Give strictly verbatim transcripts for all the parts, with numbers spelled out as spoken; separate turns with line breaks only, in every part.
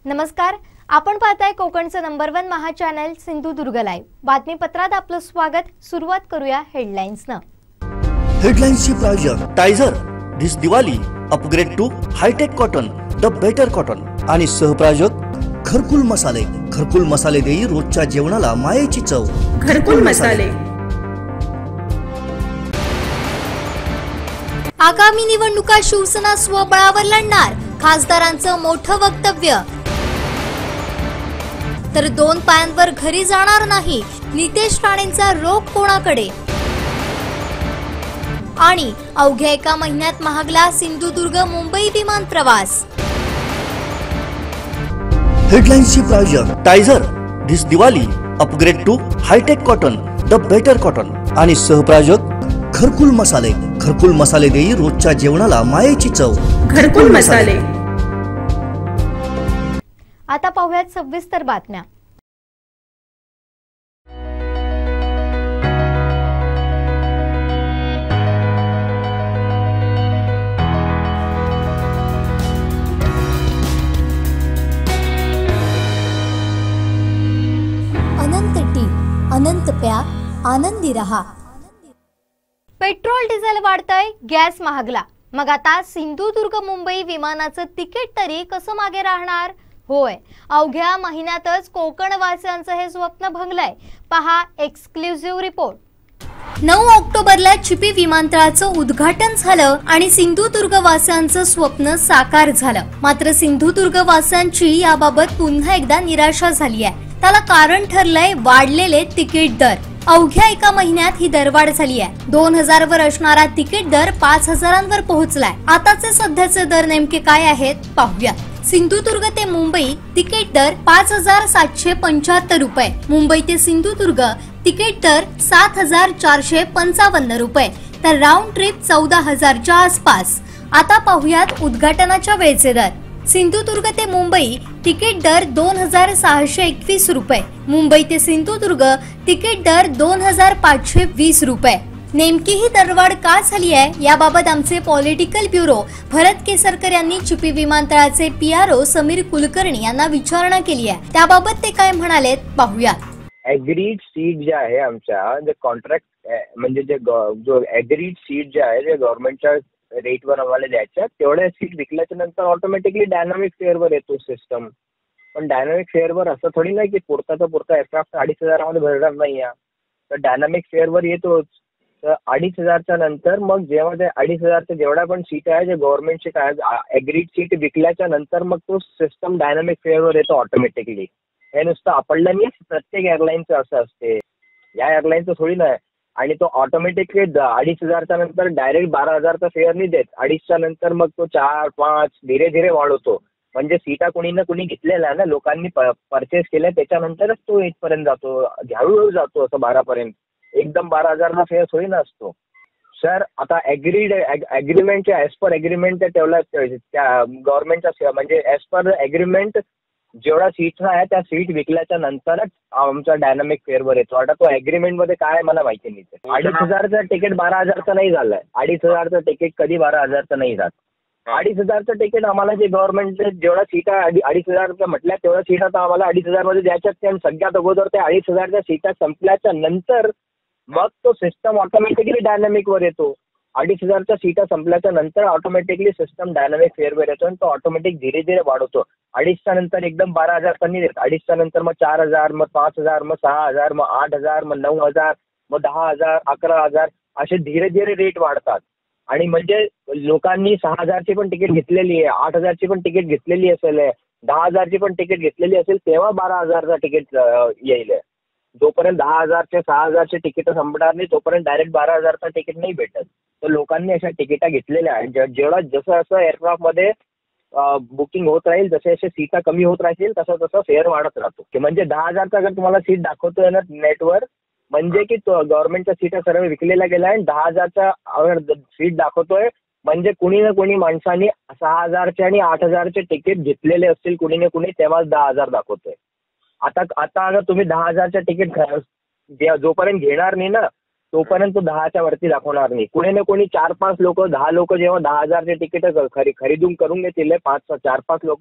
नमस्कार, आपण पाहताय कोकणचं नंबर वन महा चॅनल सिंधुदुर्ग लाईव्ह. बातमीपत्रात आपलं स्वागत. सुरुवात करूया हेडलाईन्सनं.
हेडलाईन्सची प्रायोजक टायझर this Diwali upgrade to hitech cotton the better cotton आणि सहप्रायोजक घरकुल मसाले. घरकुल मसाले देई रोजच्या जेवणाला मायेची चव.
घरकुल मसाले.
आगामी निवडणुका शिवसेना स्वबळावर लढणार, खासदारांचं मोठं वक्तव्य. तर दोन पायांवर घरी जाणार नाही, नितेश राणेंचा रोख कोणाकडे. आणि अवघ्या एका महिन्यात महागला सिंधुदुर्ग मुंबई विमान प्रवास.
हेडलाईन्सची प्रायोजक टायझर this Diwali upgrade to hitech cotton the better cotton आणि सहप्रायोजक घरकुल मसाले. घरकुल मसाले देई रोजच्या जेवणाला मायेची चव.
घरकुल मसाले.
आता पाहूयात सविस्तर बातम्या. अनंत टी अनंत प्या आनंदी रहा. पेट्रोल डिझेल वाढतंय, गॅस महागला. मग आता सिंधुदुर्ग मुंबई विमानाचं तिकीट तरी कसं मागे राहणार? होय, अवघ्या महिन्यातच कोकणवासियांचं हे स्वप्न भंगलंय. पहा एक्सक्लुझिव्ह रिपोर्ट. नऊ ऑक्टोबरला चिपी विमानतळाचं उद्घाटन झालं आणि सिंधुदुर्ग वासियांचं स्वप्न साकार झालं. मात्र सिंधुदुर्ग वासियांची याबाबत पुन्हा एकदा निराशा झाली आहे. त्याला कारण ठरलंय वाढलेले तिकीट दर. अवघ्या एका महिन्यात ही दरवाढ झाली आहे. दोन हजार वर असणारा तिकीट दर पाच हजारांवर पोहोचलाय. आताचे सध्याचे दर नेमके काय आहेत पाहूया. सिंधुदुर्ग ते मुंबई तिकीट दर पाच हजार सातशे पंच्याहत्तर रुपये. मुंबई ते सिंधुदुर्ग तिकीट दर सात हजार चारशे पंचावन्न रुपये. तर राऊंड ट्रिप चौदा हजारच्या आसपास. आता पाहूयात उद्घाटनाच्या वेळेचे दर. सिंधुदुर्ग ते मुंबई तिकीट दर दोन हजार सहाशे एकवीस रुपये. मुंबई ते सिंधुदुर्ग तिकीट दर दोन हजार पाचशे वीस रुपये. नेमकी ही दरवाढ का झाली आहे याबाबत आमचे पॉलिटिकल ब्युरो भरत केसरकर यांनी चिपी विमानतळाचे पीआरओ समीर कुलकर्णी यांना विचारणा केली आहे. त्याबाबत ते काय म्हणालेत पाहूया.
ऍग्रीड सीट जे आहे आमच्या जे कॉन्ट्रॅक्ट म्हणजे जे जो ऍग्रीड सीट जे आहे जे गव्हर्नमेंटच्या रेटवर आम्हाला द्यायच्या तेवढ्या सीट विकल्याच्या नंतर ऑटोमॅटिकली डायनामिक फेअरवर येतो सिस्टम. पण डायनामिक फेअरवर असं थोडी नाही की पुरताचा पुरता एअरक्राफ्ट अडीच हजारामध्ये भरणार नाही. तर डायनामिक फेअरवर येतोच. तर अडीच हजारच्या नंतर मग जेव्हा ते अडीच हजारच्या जेवढ्या पण सीट आहे जे गव्हर्नमेंटचे काय ऍग्रीड सीट विकल्याच्या नंतर मग तो सिस्टम डायनामिक फेअरवर येतो ऑटोमॅटिकली. हे नुसतं आपल्याला नाही, प्रत्येक एअरलाईनचं असं असते. या एअरलाईनचं थोडी नाही. आणि तो ऑटोमॅटिकली अडीच हजारच्या नंतर डायरेक्ट बारा हजारचा फेअर नाही देत. अडीचच्या नंतर मग तो चार पाच धीरे धीरे वाढवतो. म्हणजे सीटा कुणी ना कुणी घेतलेल्या ना लोकांनी परचेस केल्या त्याच्यानंतरच तो इथपर्यंत जातो. हळूहळू जातो असं बारापर्यंत. एकदम बारा हजारचा फेअर थोडी नसतो सर. आता ऍग्रीड ऍग्रीमेंटच्या ऍज पर ऍग्रीमेंट ठेवला त्या गव्हर्नमेंटच्या म्हणजे ऍज पर ऍग्रीमेंट जेवढा सीट्स आहे त्या सीट विकल्याच्या नंतरच आमचा डायनामिक फेअरवर येतो. आता तो ऍग्रीमेंट मध्ये काय मला माहिती नाही. अडीच हजारचं तिकीट बारा हजारचं नाही झालंय. अडीच हजारचं तिकीट कधी बारा हजारचं नाही जात. अडीच हजारचं तिकीट आम्हाला जे गव्हर्नमेंट जेवढा सीटा अडीच हजार म्हटल्या तेवढ्या सीट आता आम्हाला अडीच हजार मध्ये द्यायच्याच. कारण सगळ्यात अगोदर त्या अडीच हजारच्या सीटा संपल्याच्या नंतर मग तो सिस्टम ऑटोमॅटिकली डायनामिक वर येतो. अडीच हजारच्या सीटा संपल्याच्या नंतर ऑटोमॅटिकली सिस्टम डायनामिक फेअरवर येतो आणि तो ऑटोमॅटिक धीरे धीरे वाढवतो. अडीचच्या नंतर एकदम बारा हजार त्यांनी देत. अडीचच्या नंतर मग चार हजार मग पाच हजार मग सहा हजार मग आठ हजार मग नऊ हजार मग दहा हजार अकरा हजार असे धीरे धीरे रेट वाढतात. आणि म्हणजे लोकांनी सहा हजारची पण तिकीट घेतलेली आहे, आठ हजारची पण तिकीट घेतलेली असेल, दहा हजारची पण तिकीट घेतलेली असेल तेव्हा बारा हजारचा तिकीट येईल. जोपर्यंत दहा हजारचे सहा हजारचे तिकीट संपणार नाही तोपर्यंत डायरेक्ट बारा हजारचा तिकीट नाही भेटत. तर लोकांनी अशा तिकिटा घेतलेल्या आहेत. जेवढा जसं असं एअरक्राफ्ट मध्ये बुकिंग होत राहील जसे जसे सीटा कमी होत राहतील तसं तसं फेअर वाढत राहतो. की म्हणजे दहा हजारचा अगर तुम्हाला सीट दाखवतोय ना नेटवर म्हणजे की गव्हर्नमेंटच्या सीटा सर्व विकलेल्या गेल्या आणि दहा हजारचा अगर सीट दाखवतोय म्हणजे कुणी ना कुणी माणसांनी सहा हजारचे आणि आठ हजारचे तिकीट घेतलेले असतील कुणी ना कुणी तेव्हाच दहा हजार दाखवतोय. आता आता अगर तुम्ही दहा हजारच्या तिकीट जोपर्यंत घेणार नाही ना तोपर्यंत तो दहाच्या वरती दाखवणार नाही. कोणी ना कोणी चार पाच लोक दहा लोक जेव्हा दहा हजारचे तिकीट खरी खरेदून करून घेतील पाच चार पाच लोक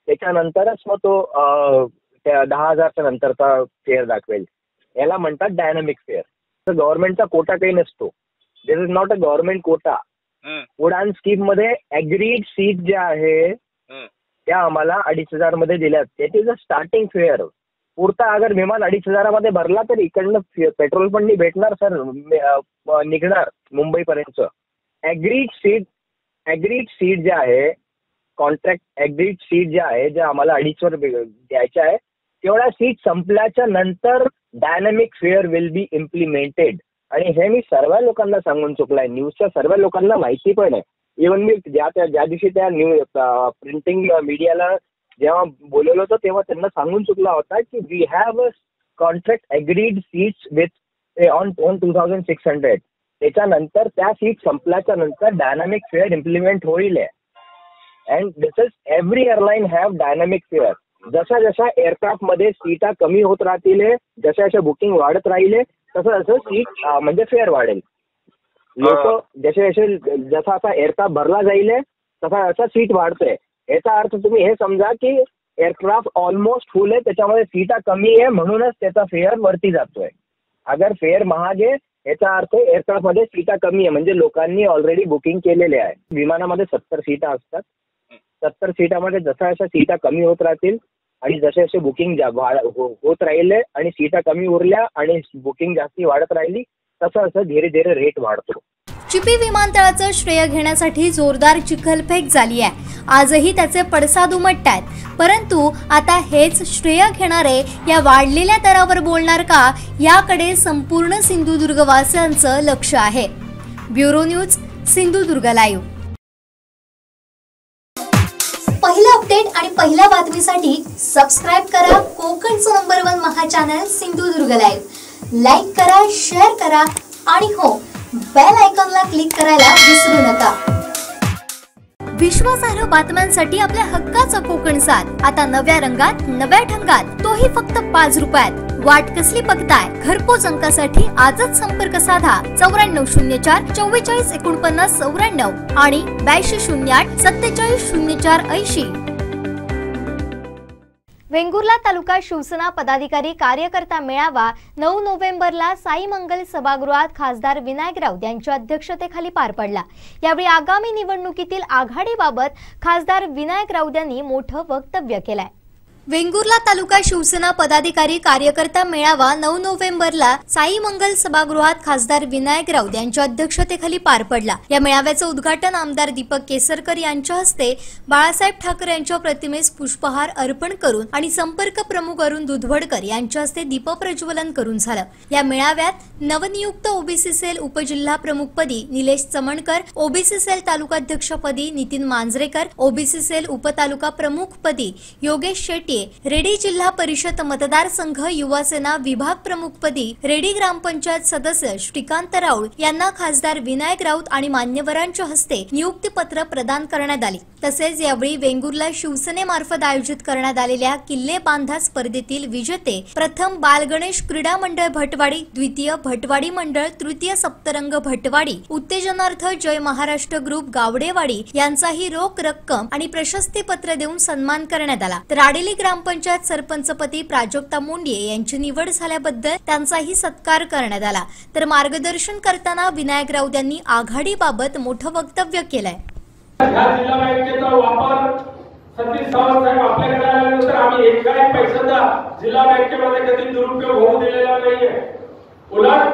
त्याच्यानंतरच मग तो अं, त्या दहा हजारच्या नंतरचा फेअर दाखवेल. याला म्हणतात डायनामिक फेअर. तर गव्हर्नमेंटचा कोटा काही नसतो. This is not a government quota. Udan scheme मध्ये अग्रीड सीट ज्या आहे त्या आम्हाला अडीच हजार मध्ये दिल्यात. That is a starting fare. पुरता अगर विमान अडीच हजारामध्ये भरला तर इकडनं पेट्रोल पण नाही भेटणार सर, निघणार मुंबईपर्यंत. अग्रीड सीट अग्रीड सीट जे आहे, कॉन्ट्रॅक्ट अग्रीड सीट जे आहे, जे आम्हाला अडीचवर द्यायच्या आहे, तेवढ्या सीट संपल्याच्या नंतर dynamic fare will be implemented. आणि हे मी सर्व लोकांना सांगून चुकलाय. न्यूजच्या सर्व लोकांना माहिती पण आहे. इव्हन मी ज्या ज्या दिवशी त्या न्यूज प्रिंटिंग मीडियाला जेव्हा बोलवलं होतं तेव्हा त्यांना सांगून चुकला होता की we have a contract agreed seats with on on two thousand six hundred. त्याच्यानंतर त्या सीट संपल्याच्या नंतर डायनामिक फेअर इम्प्लिमेंट होईल. And this is every airline have dynamic fare. जशा जशा एअरक्राफ्टमध्ये सीटा कमी होत राहतील, जशा जशा बुकिंग वाढत राहिले, तसं जसं सीट म्हणजे फेअर वाढेल. लोक जसे जसे जसा असा एअरक्राफ्ट भरला जाईल तसा तसा सीट वाढतोय. याचा अर्थ तुम्ही हे समजा की एअरक्राफ्ट ऑलमोस्ट फुल आहे, त्याच्यामध्ये सीटा कमी आहे म्हणूनच त्याचा फेअर वरती जातोय. अगर फेअर महाग आहे याचा अर्थ एअरक्राफ्टमध्ये सीटा कमी आहे म्हणजे लोकांनी ऑलरेडी बुकिंग केलेले आहे. विमानामध्ये सत्तर सीटा असतात. सत्तर सीटामध्ये जशा जशा सीटा कमी होत राहतील आणि जसे जसे बुकिंग होत राहिले आणि सीटा कमी उरल्या आणि बुकिंग जास्ती वाढत राहिली तसं असं धीरे धीरे रेट वाढतो.
चिपी विमानतळाचं श्रेय घेण्यासाठी जोरदार चिखलफेक झाली आहे. आजही त्याचे पडसाद उमटतायत. परंतु आता हेच श्रेय घेणारे या वाढलेल्या दरावर बोलणार का, याकडे संपूर्ण सिंधुदुर्गवासियांचं लक्ष आहे. Bureau news, Sindhudurg live. पहिला अपडेट आणि पहिल्या बातमीसाठी सबस्क्राइब करा कोकणचं नंबर वन महा चॅनल सिंधुदुर्ग लाईव्ह. लाईक करा, शेअर करा आणि हो, बेल आयकॉनला क्लिक करायला विसरू नका. विश्वासार्ह बातम्यांसाठी आपल्या हक्काचा कोकण सात आता नव्या रंगात, नव्या ढंगात, तोही फक्त पाच रुपयात. वाट कसली बघताय? घरपोच अंकासाठी आजच संपर्क साधा चौऱ्याण्णव शून्य चार चव्वेचाळीस एकोणपन्नास चौऱ्याण्णव आणि ब्याऐंशी शून्य आठ सत्तेचाळीस शून्य चार ऐंशी. वेंगुर्ला तालुका शिवसेना पदाधिकारी कार्यकर्ता मेळावा नऊ नोव्हेंबरला साई मंगल सभागृहात खासदार विनायक राऊत यांच्या अध्यक्षतेखाली पार पडला. यावेळी आगामी निवडणुकीतील आघाडीबाबत खासदार विनायक राऊत यांनी मोठं वक्तव्य केलंय. वेंगुर्ला तालुका शिवसेना पदाधिकारी कार्यकर्ता मेळावा नऊ नोव्हेंबरला साई मंगल सभागृहात खासदार विनायक राऊत यांच्या अध्यक्षतेखाली पार पडला. या मेळाव्याचं उद्घाटन आमदार दीपक केसरकर यांच्या हस्ते बाळासाहेब ठाकरे यांच्या प्रतिमेस पुष्पहार अर्पण करून आणि संपर्क प्रमुख अरुण दुधवडकर यांच्या हस्ते दीपप्रज्वलन करून झालं. या मेळाव्यात नवनियुक्त ओबीसी सेल उपजिल्हा प्रमुखपदी निलेश चमणकर, ओबीसी सेल तालुकाध्यक्षपदी नितीन मांजरेकर, ओबीसी सेल उपतालुका प्रमुखपदी योगेश शेट्टी, रेडी जिल्हा परिषद मतदारसंघ युवा सेना विभाग प्रमुखपदी रेडी ग्रामपंचायत सदस्य श्रीकांत राऊळ यांना खासदार विनायक राऊत आणि मान्यवरांच्या हस्ते नियुक्तीपत्र प्रदान करण्यात आली. तसेच यावेळी वेंगुर्ला शिवसेनेमार्फत आयोजित करण्यात आलेल्या किल्ले बांधा स्पर्धेतील विजेते प्रथम बालगणेश क्रीडा मंडळ भटवाडी, द्वितीय भटवाडी मंडळ, तृतीय सप्तरंग भटवाडी, उत्तेजनार्थ जय महाराष्ट्र ग्रुप गावडेवाडी यांचाही रोख रक्कम आणि प्रशस्तीपत्र देऊन सन्मान करण्यात आला. तर आडेली ग्रामपंचायत सरपंचपदी प्राजक्ता मुंडे यांची निवड झाल्याबद्दल त्यांचाही सत्कार करण्यात आला. तर मार्गदर्शन करताना विनायक राऊत यांनी आघाडीबाबत मोठं वक्तव्य केलंय.
ह्या जिल्हा बँकेचा वापर सतीश सावंत साहेब आपल्याकडे आल्यानंतर आम्ही एकही पैशाचा जिल्हा बँकेमध्ये कधी दुरुपयोग होऊ दिलेला नाहीये. उलट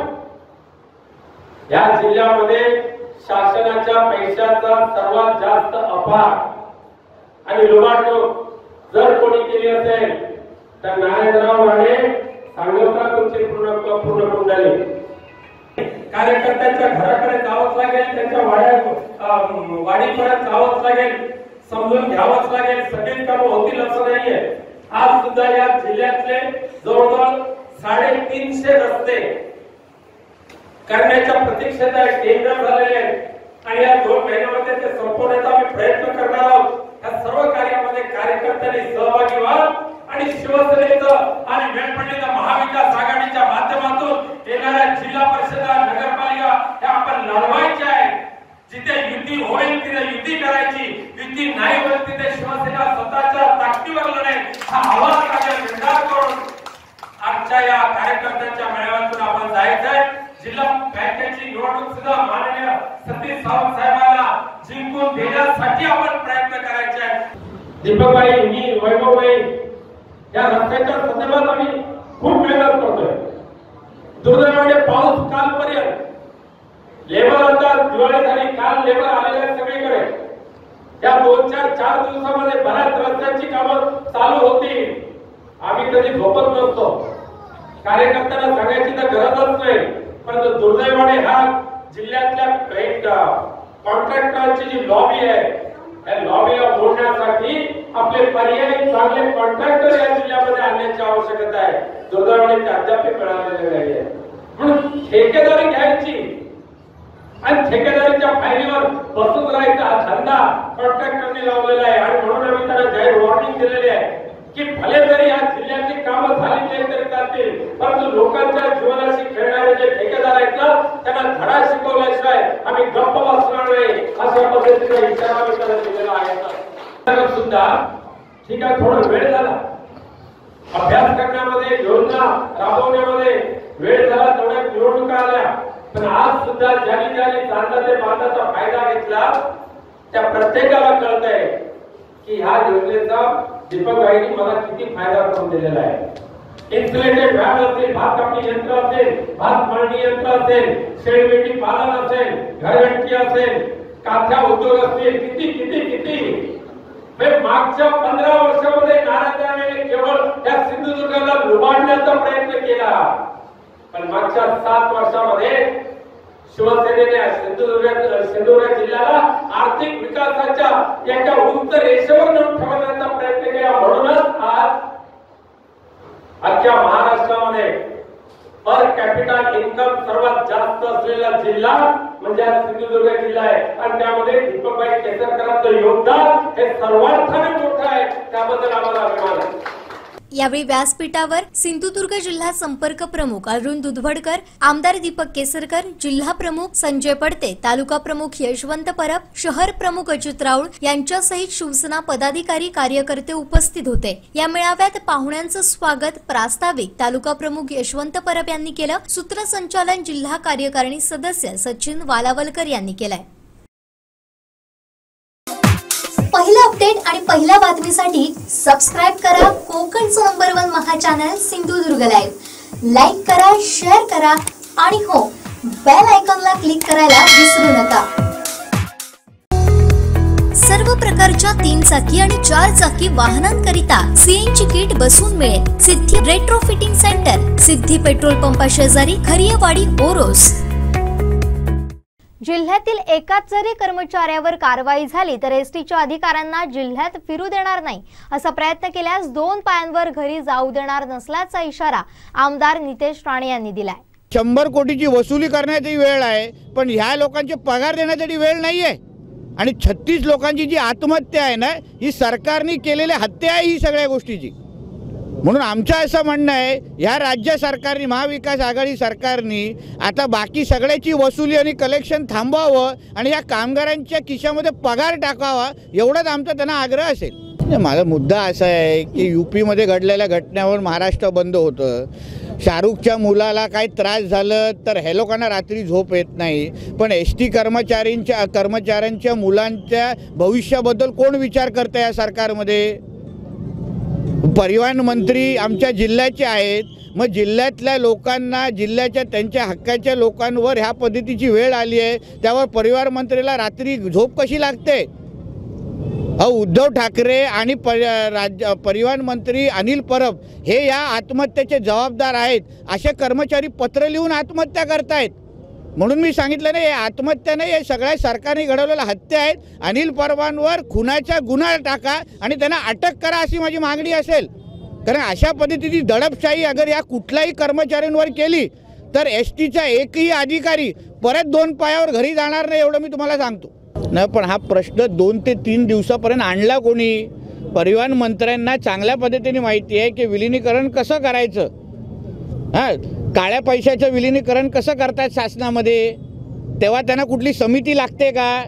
या जिल्ह्यामध्ये शासनाच्या पैशाचा सर्वात जास्त अभाव आणि लुबाडणूक जर कोणी केली असेल तर नारायणराव राणे सांगोला तुमची पूर्ण पूर्ण कुंडली. कार्यकर्त्यांच्या घराकडे जावंच लागेल, त्यांच्या वाड्या वाडीपर्यंत जावंच लागेल, समजून घ्यावंच लागेल. सगळीच कामं होतील असं नाहीये. आज सुद्धा या जिल्ह्यातले जवळजवळ साडेतीनशे रस्ते करण्याच्या प्रतीक्षेत आहे, टेंडर झालेले आहेत आणि या दोन महिन्यामध्ये ते संपवण्याचा आम्ही प्रयत्न करणार आहोत. या सर्व कार्यामध्ये कार्यकर्त्यांनी सहभागी व्हा आणि शिवसेनेचं आणि वेळपडलेल्या महाविकास आघाडीच्या माध्यमातून येणाऱ्या जिल्हा परिषदा, नगरपालिका या आपण लढवायच्या आहेत. जिथे युती होईल तिथे युती करायची, युती नाही होईल तिथे शिवसेना स्वतःच्या ताकदी आवाज आणि निर्धार करून आजच्या या कार्यकर्त्यांच्या मेळाव्यातून आपण जायचंय। जिल्हा बँकेची निवडणूक सुद्धा माननीय सतीश सावंत साहेबांना जिंकून देण्यासाठी आपण प्रयत्न करायचे आहेत। दीपकभाई, मी, वैभवभाई या रस्त्याच्या संदर्भात आम्ही खूप मेहनत करतोय। दुर्दैवाने पाऊस कालपर्यंत लेबर आता दिवाळी झाली, काल लेबर आलेले सगळीकडे। या दोन चार चार दिवसामध्ये बऱ्याच रस्त्यांची कामं चालू होती। आम्ही कधी झोपत नसतो, कार्यकर्त्यांना सांगायची तर गरजच नाही, परंतु दुर्दैवाने हा जिल्ह्यातल्या कॉन्ट्रॅक्टरांची जी लॉबी आहे या लॉबीला मोडण्यासाठी आपले पर्यायी चांगले कॉन्ट्रॅक्टर या जिल्ह्यामध्ये आणण्याची आवश्यकता आहे। दुर्दैवाने ते अद्याप मिळालेले नाही आहे। म्हणून ठेकेदारी घ्यायची आणि ठेकेदारीच्या फायलीवर बसून राहायचा हा धंदा कॉन्ट्रॅक्टरने लावलेला आहे। आणि म्हणून आम्ही त्यांना जाहीर वॉर्निंग दिलेली आहे की भले जरी या जिल्ह्याची कामं झाली तरी चालतील, परंतु लोकांच्या जीवनाशी खेळणारे जे ठेकेदार आहेत ना त्यांना धडा शिकवल्याशिवाय आम्ही गप्प बसणार नाही, अशा पद्धतीचा इशारा आम्ही त्यांना दिलेला आहे। सुद्धा ठीक आहे, थोडा वेळ झाला अभ्यास करण्यामध्ये, योजना राबवण्यामध्ये वेळ झाला, तेवढ्या निवडणुका आल्या, पण आज सुद्धा ज्यांनी ज्यांनी चांदा ते बांधाचा फायदा घेतला त्या प्रत्येकाला कळतंय की ह्या योजनेचा दीपकभाईंनी मला किती फायदा करून दिलेला आहे। इन्सुलेटेड व्हॅन असेल, भात कापणी यंत्र असेल, भात मळणी यंत्र असेल, शेळमेंढी पालन असेल, घरघंटी असेल, काथ्या उद्योग असतील, किती किती किती मागच्या पंधरा वर्षामध्ये नारायणने केवळ त्या सिंधुदुर्गाला लुबाडण्याचा प्रयत्न केला, पण मागच्या सात वर्षामध्ये शिवसेनेने सिंधुदुर्ग सिंधुदुर्ग जिल्ह्याला आर्थिक विकासाच्या एका उंच रेषेवर नेऊन ठेवण्याचा प्रयत्न केला। म्हणूनच आज अख्ख्या महाराष्ट्रामध्ये पर कॅपिटल इन्कम सर्वात जास्त असलेला जिल्हा म्हणजे सिंधुदुर्ग जिल्हा आहे आणि त्यामध्ये दीपकभाई केसरकरांचं योगदान हे सर्वार्थाने मोठं आहे, त्याबद्दल आम्हाला अभिमान आहे।
यावेळी व्यासपीठावर सिंधुदुर्ग जिल्हा संपर्क प्रमुख अरुण दुधवडकर, आमदार दीपक केसरकर, जिल्हा प्रमुख संजय पडते, तालुका प्रमुख यशवंत परब, शहर प्रमुख अजित राऊळ यांच्यासहित शिवसेना पदाधिकारी कार्यकर्ते उपस्थित होते। या मेळाव्यात पाहुण्यांचं स्वागत प्रास्ताविक तालुका प्रमुख यशवंत परब यांनी केलं। सूत्रसंचालन जिल्हा कार्यकारिणी सदस्य सचिन वालावलकर यांनी केलंय। पहिला अपडेट आणि पहिल्या बातमीसाठी सबस्क्राइब करा कोकणचं नंबर वन महा चॅनल सिंधुदुर्ग लाईव्ह। लाईक करा, शेअर करा आणि हो, बेल आयकॉनला क्लिक करायला विसरू नका। सर्व प्रकारच्या तीन चाकी आणि चार चाकी वाहनांकरिता सीएनजी किट बसून मिळेल। Siddhi retrofitting centre, Siddhi petrol पंपा शेजारी, खरियेवाडी, ओरोस। जिल्ह्यातील एकाच जरी कर्मचाऱ्यावर कारवाई झाली तर एसटीच्या अधिकाऱ्यांना जिल्ह्यात फिरू देणार नाही, असा प्रयत्न केल्यास दोन पायांवर घरी जाऊ देणार नसल्याचा इशारा आमदार नितेश राणे यांनी दिलाय।
शंभर कोटीची वसुली करण्याची वेळ आहे, पण ह्या लोकांचे पगार देण्यासाठी वेळ नाहीये। आणि छत्तीस लोकांची जी आत्महत्या आहे ना, ही सरकारने केलेली हत्या आहे ही सगळ्या गोष्टीची। म्हणून आमचं असं म्हणणं आहे, ह्या राज्य सरकारने, महाविकास आघाडी सरकारने आता बाकी सगळ्याची वसुली आणि कलेक्शन थांबवावं आणि या कामगारांच्या खिशामध्ये पगार टाकावा, एवढाच आमचा त्यांना आग्रह असेल। माझा मुद्दा असा आहे की यूपीमध्ये घडलेल्या घटनेवर महाराष्ट्र बंद होतं। शाहरुखच्या मुलाला काही त्रास झालं तर हे लोकांना रात्री झोप येत नाही, पण एस टी कर्मचाऱ्यांच्या कर्मचाऱ्यांच्या मुलांच्या भविष्याबद्दल कोण विचार करतं या सरकारमध्ये? परिवहन मंत्री आमच्या जिल्ह्याचे आहेत, मग जिल्ह्यातल्या लोकांना, जिल्ह्याच्या त्यांच्या हक्काच्या लोकांवर ह्या पद्धतीची वेळ आली आहे, त्यावर परिवहन मंत्रीला रात्री झोप कशी लागते? अहो, उद्धव ठाकरे आणि पर राज्य परिवहन मंत्री अनिल परब हे या आत्महत्येचे जबाबदार आहेत। असे कर्मचारी पत्र लिहून आत्महत्या करतायत। म्हणून मी सांगितलं नाही, हे आत्महत्या नाही, हे सगळ्या सरकारने घडवलेल्या हत्या आहेत। अनिल परबांवर खुनाचा गुन्हा टाका आणि त्यांना अटक करा, अशी माझी मागणी असेल। कारण अशा पद्धतीची दडपशाही अगर या कुठल्याही कर्मचाऱ्यांवर केली तर एस टीचा एकही अधिकारी परत दोन पायावर घरी जाणार नाही, एवढं मी तुम्हाला सांगतो ना। पण हा प्रश्न दोन ते तीन दिवसापर्यंत आणला कोणी? परिवहन मंत्र्यांना चांगल्या पद्धतीने माहिती आहे की विलिनीकरण कसं करायचं। हां, काळ्या पैशाचं विलिनीकरण कसं करतात शासनामध्ये, तेव्हा त्यांना कुठली समिती लागते का?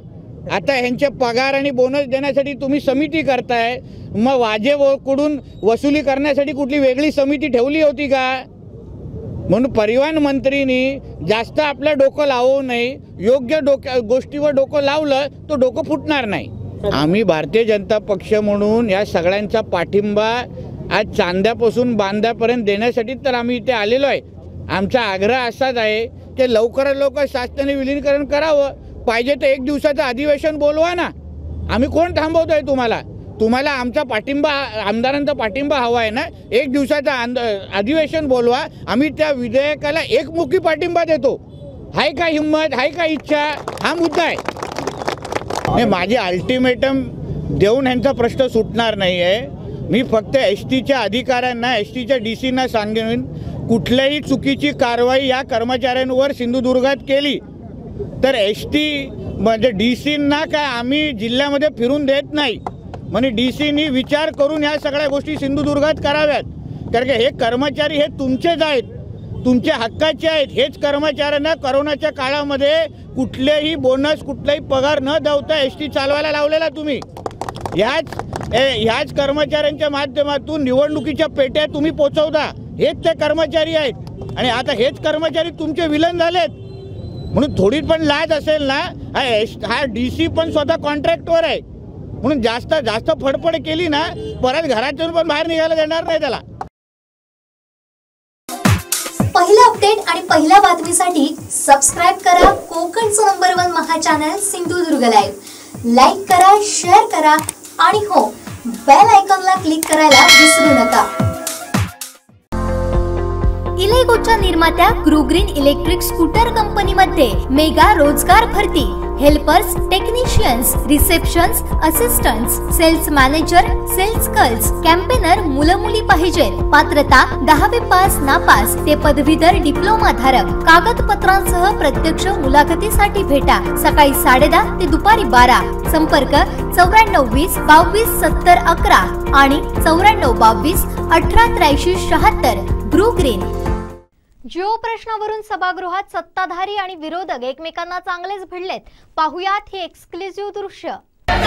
आता ह्यांचे पगार आणि बोनस देण्यासाठी तुम्ही समिती करताय, मग वाजेकडून वसुली करण्यासाठी कुठली वेगळी समिती ठेवली होती का? म्हणून परिवहन मंत्रींनी जास्त आपलं डोकं लावू नये. योग्य डोक्या गोष्टीवर डोकं लावलं तो डोकं फुटणार नाही. आम्ही भारतीय जनता पक्ष म्हणून या सगळ्यांचा पाठिंबा आज चांद्यापासून बांद्यापर्यंत देण्यासाठी तर आम्ही इथे आलेलो आहे. आमचा आग्रह असाच आहे की लवकरात लवकर शासनाने विलीनीकरण करावं. पाहिजे तर एक दिवसाचं अधिवेशन बोलवा ना. आम्ही कोण थांबवतोय तुम्हाला? तुम्हाला आमचा पाठिंबा, आमदारांचा पाठिंबा हवा आहे ना. एक दिवसाचं अधिवेशन बोलवा. आम्ही त्या विधेयकाला एकमुखी पाठिंबा देतो. आहे का हिंमत, आहे का इच्छा? हा मुद्दा आहे. नाही, माझी अल्टिमेटम देऊन ह्यांचा प्रश्न सुटणार नाही आहे. मी फक्त एस टीच्या अधिकाऱ्यांना, एस टीच्या डी सीना सांगेन, कुठल्याही चुकीची कारवाई या कर्मचाऱ्यांवर सिंधुदुर्गात केली तर एस टी म्हणजे डी सींना काय आम्ही जिल्ह्यामध्ये फिरून देत नाही. म्हणजे डी सीनी विचार करून ह्या सगळ्या गोष्टी सिंधुदुर्गात कराव्यात. कारण की हे कर्मचारी हे तुमचेच आहेत, तुमच्या हक्काचे आहेत. हेच कर्मचाऱ्यांना करोनाच्या काळामध्ये कुठलेही बोनस, कुठलाही पगार न देता एस टी चालवायला लावलेला तुम्ही. ह्याच ह्याच कर्मचाऱ्यांच्या माध्यमातून निवडणुकीच्या पेट्या तुम्ही पोचवता. हेच ते कर्मचारी आहेत आणि आता हेच कर्मचारी तुमचे विलन झालेत. म्हणून थोडी पण लाज असेल ना, हा एस हा डी सी पण स्वतः कॉन्ट्रॅक्टवर आहे. म्हणून जास्त जास्त फडफड केली ना, परत घरातून पण बाहेर निघायला देणार नाही त्याला.
पहिला अपडेट आणि पहिल्या बातमीसाठी सबस्क्राइब करा कोकणचं नंबर वन महा चॅनल सिंधुदुर्ग लाईव्ह. लाईक करा, शेअर करा आणि हो, बेल आयकॉनला क्लिक करायला विसरू नका. इलेगोच्या निर्मात्या ग्रुग्रीन इलेक्ट्रिक स्कूटर कंपनीमध्ये मेगा रोजगार भरती. Helpers, technicians, receptions, assistants, sales manager, sales girls, campaigner मुलं मुली पाहिजे. पात्रता दहावी पास नापास ते पदवीधर डिप्लोमा धारक. कागदपत्रांसह प्रत्यक्ष मुलाखतीसाठी भेटा. सकाळी साडे दहा ते दुपारी बारा. संपर्क चौऱ्याण्णव वीस बावीस सत्तर अकरा आणि चौऱ्याण्णव बावीस अठरा त्र्याऐंशी शहात्तर. ग्रुग्रीन. जिओ प्रश्नावरून सभागृहात सत्ताधारी आणि विरोधक एकमेकांना चांगलेच भिडलेत. पाहुयात हे एक्सक्लुझिव्ह दृश्य.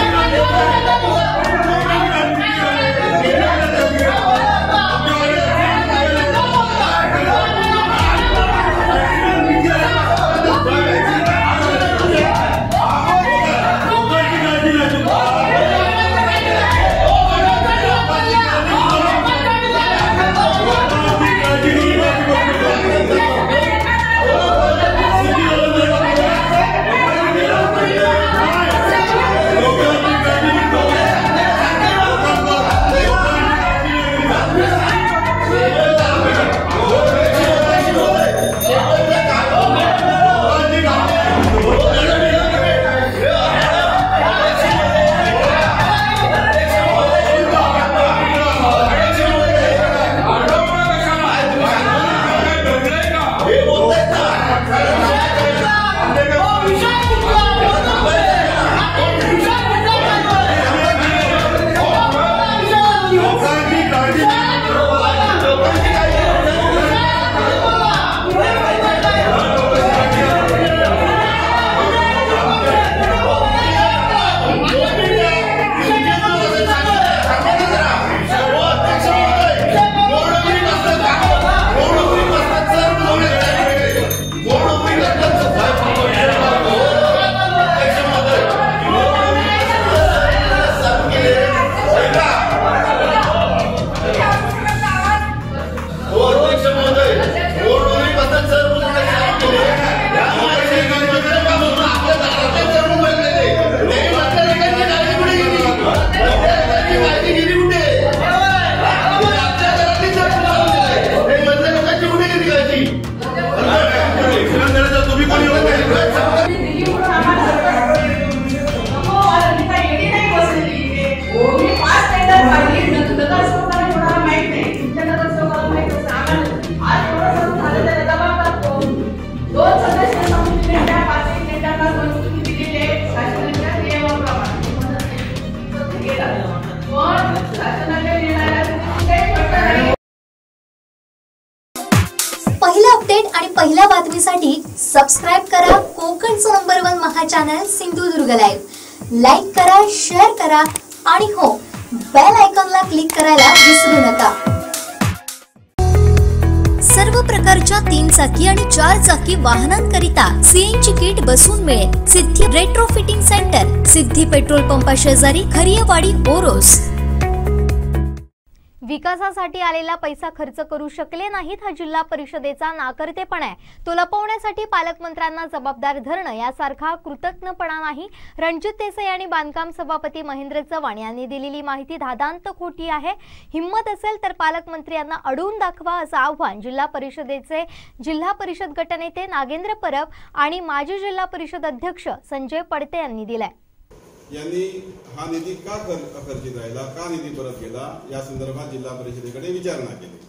पहिला अपडेट आणि पहिल्या बातमीसाठी सबस्क्राइब करा कोकणचं नंबर वन महा चॅनल सिंधुदुर्ग लाईव्ह. लाईक करा, शेअर करा आणि हो, बेल आयकॉनला क्लिक करायला विसरू नका. सर्व प्रकारच्या तीन चाकी आणि चार चाकी वाहनांकरिता सीएनजी किट बसून मिळेल. Siddhi retrofitting centre, Siddhi petrol पंपा शेजारी, खरियेवाडी, ओरोस. विकासासाठी आलेला पैसा खर्च करू शकले नाहीत हा जिल्हा परिषदेचा नाकर्तेपणा आहे. तो लपवण्यासाठी पालकमंत्र्यांना जबाबदार धरणं यासारखा कृतज्ञपणा नाही. रणजित देसाई आणि बांधकाम सभापती महेंद्र चव्हाण यांनी दिलेली माहिती धादांत खोटी आहे. हिम्मत असेल तर पालकमंत्री यांना अडवून दाखवा असं आव्हान जिल्हा परिषदेचे जिल्हा परिषद गटनेते नागेंद्र परब आणि माजी जिल्हा परिषद अध्यक्ष संजय पडते यांनी दिलंय.
यांनी हा निधी का खर्चित राहिला, का निधी परत गेला या संदर्भात जिल्हा परिषदेकडे विचारणा केली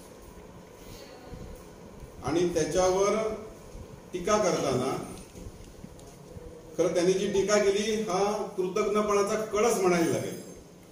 आणि त्याच्यावर टीका करताना खरं त्यांनी जी टीका केली हा कृतज्ञपणाचा कळस म्हणायला लागेल.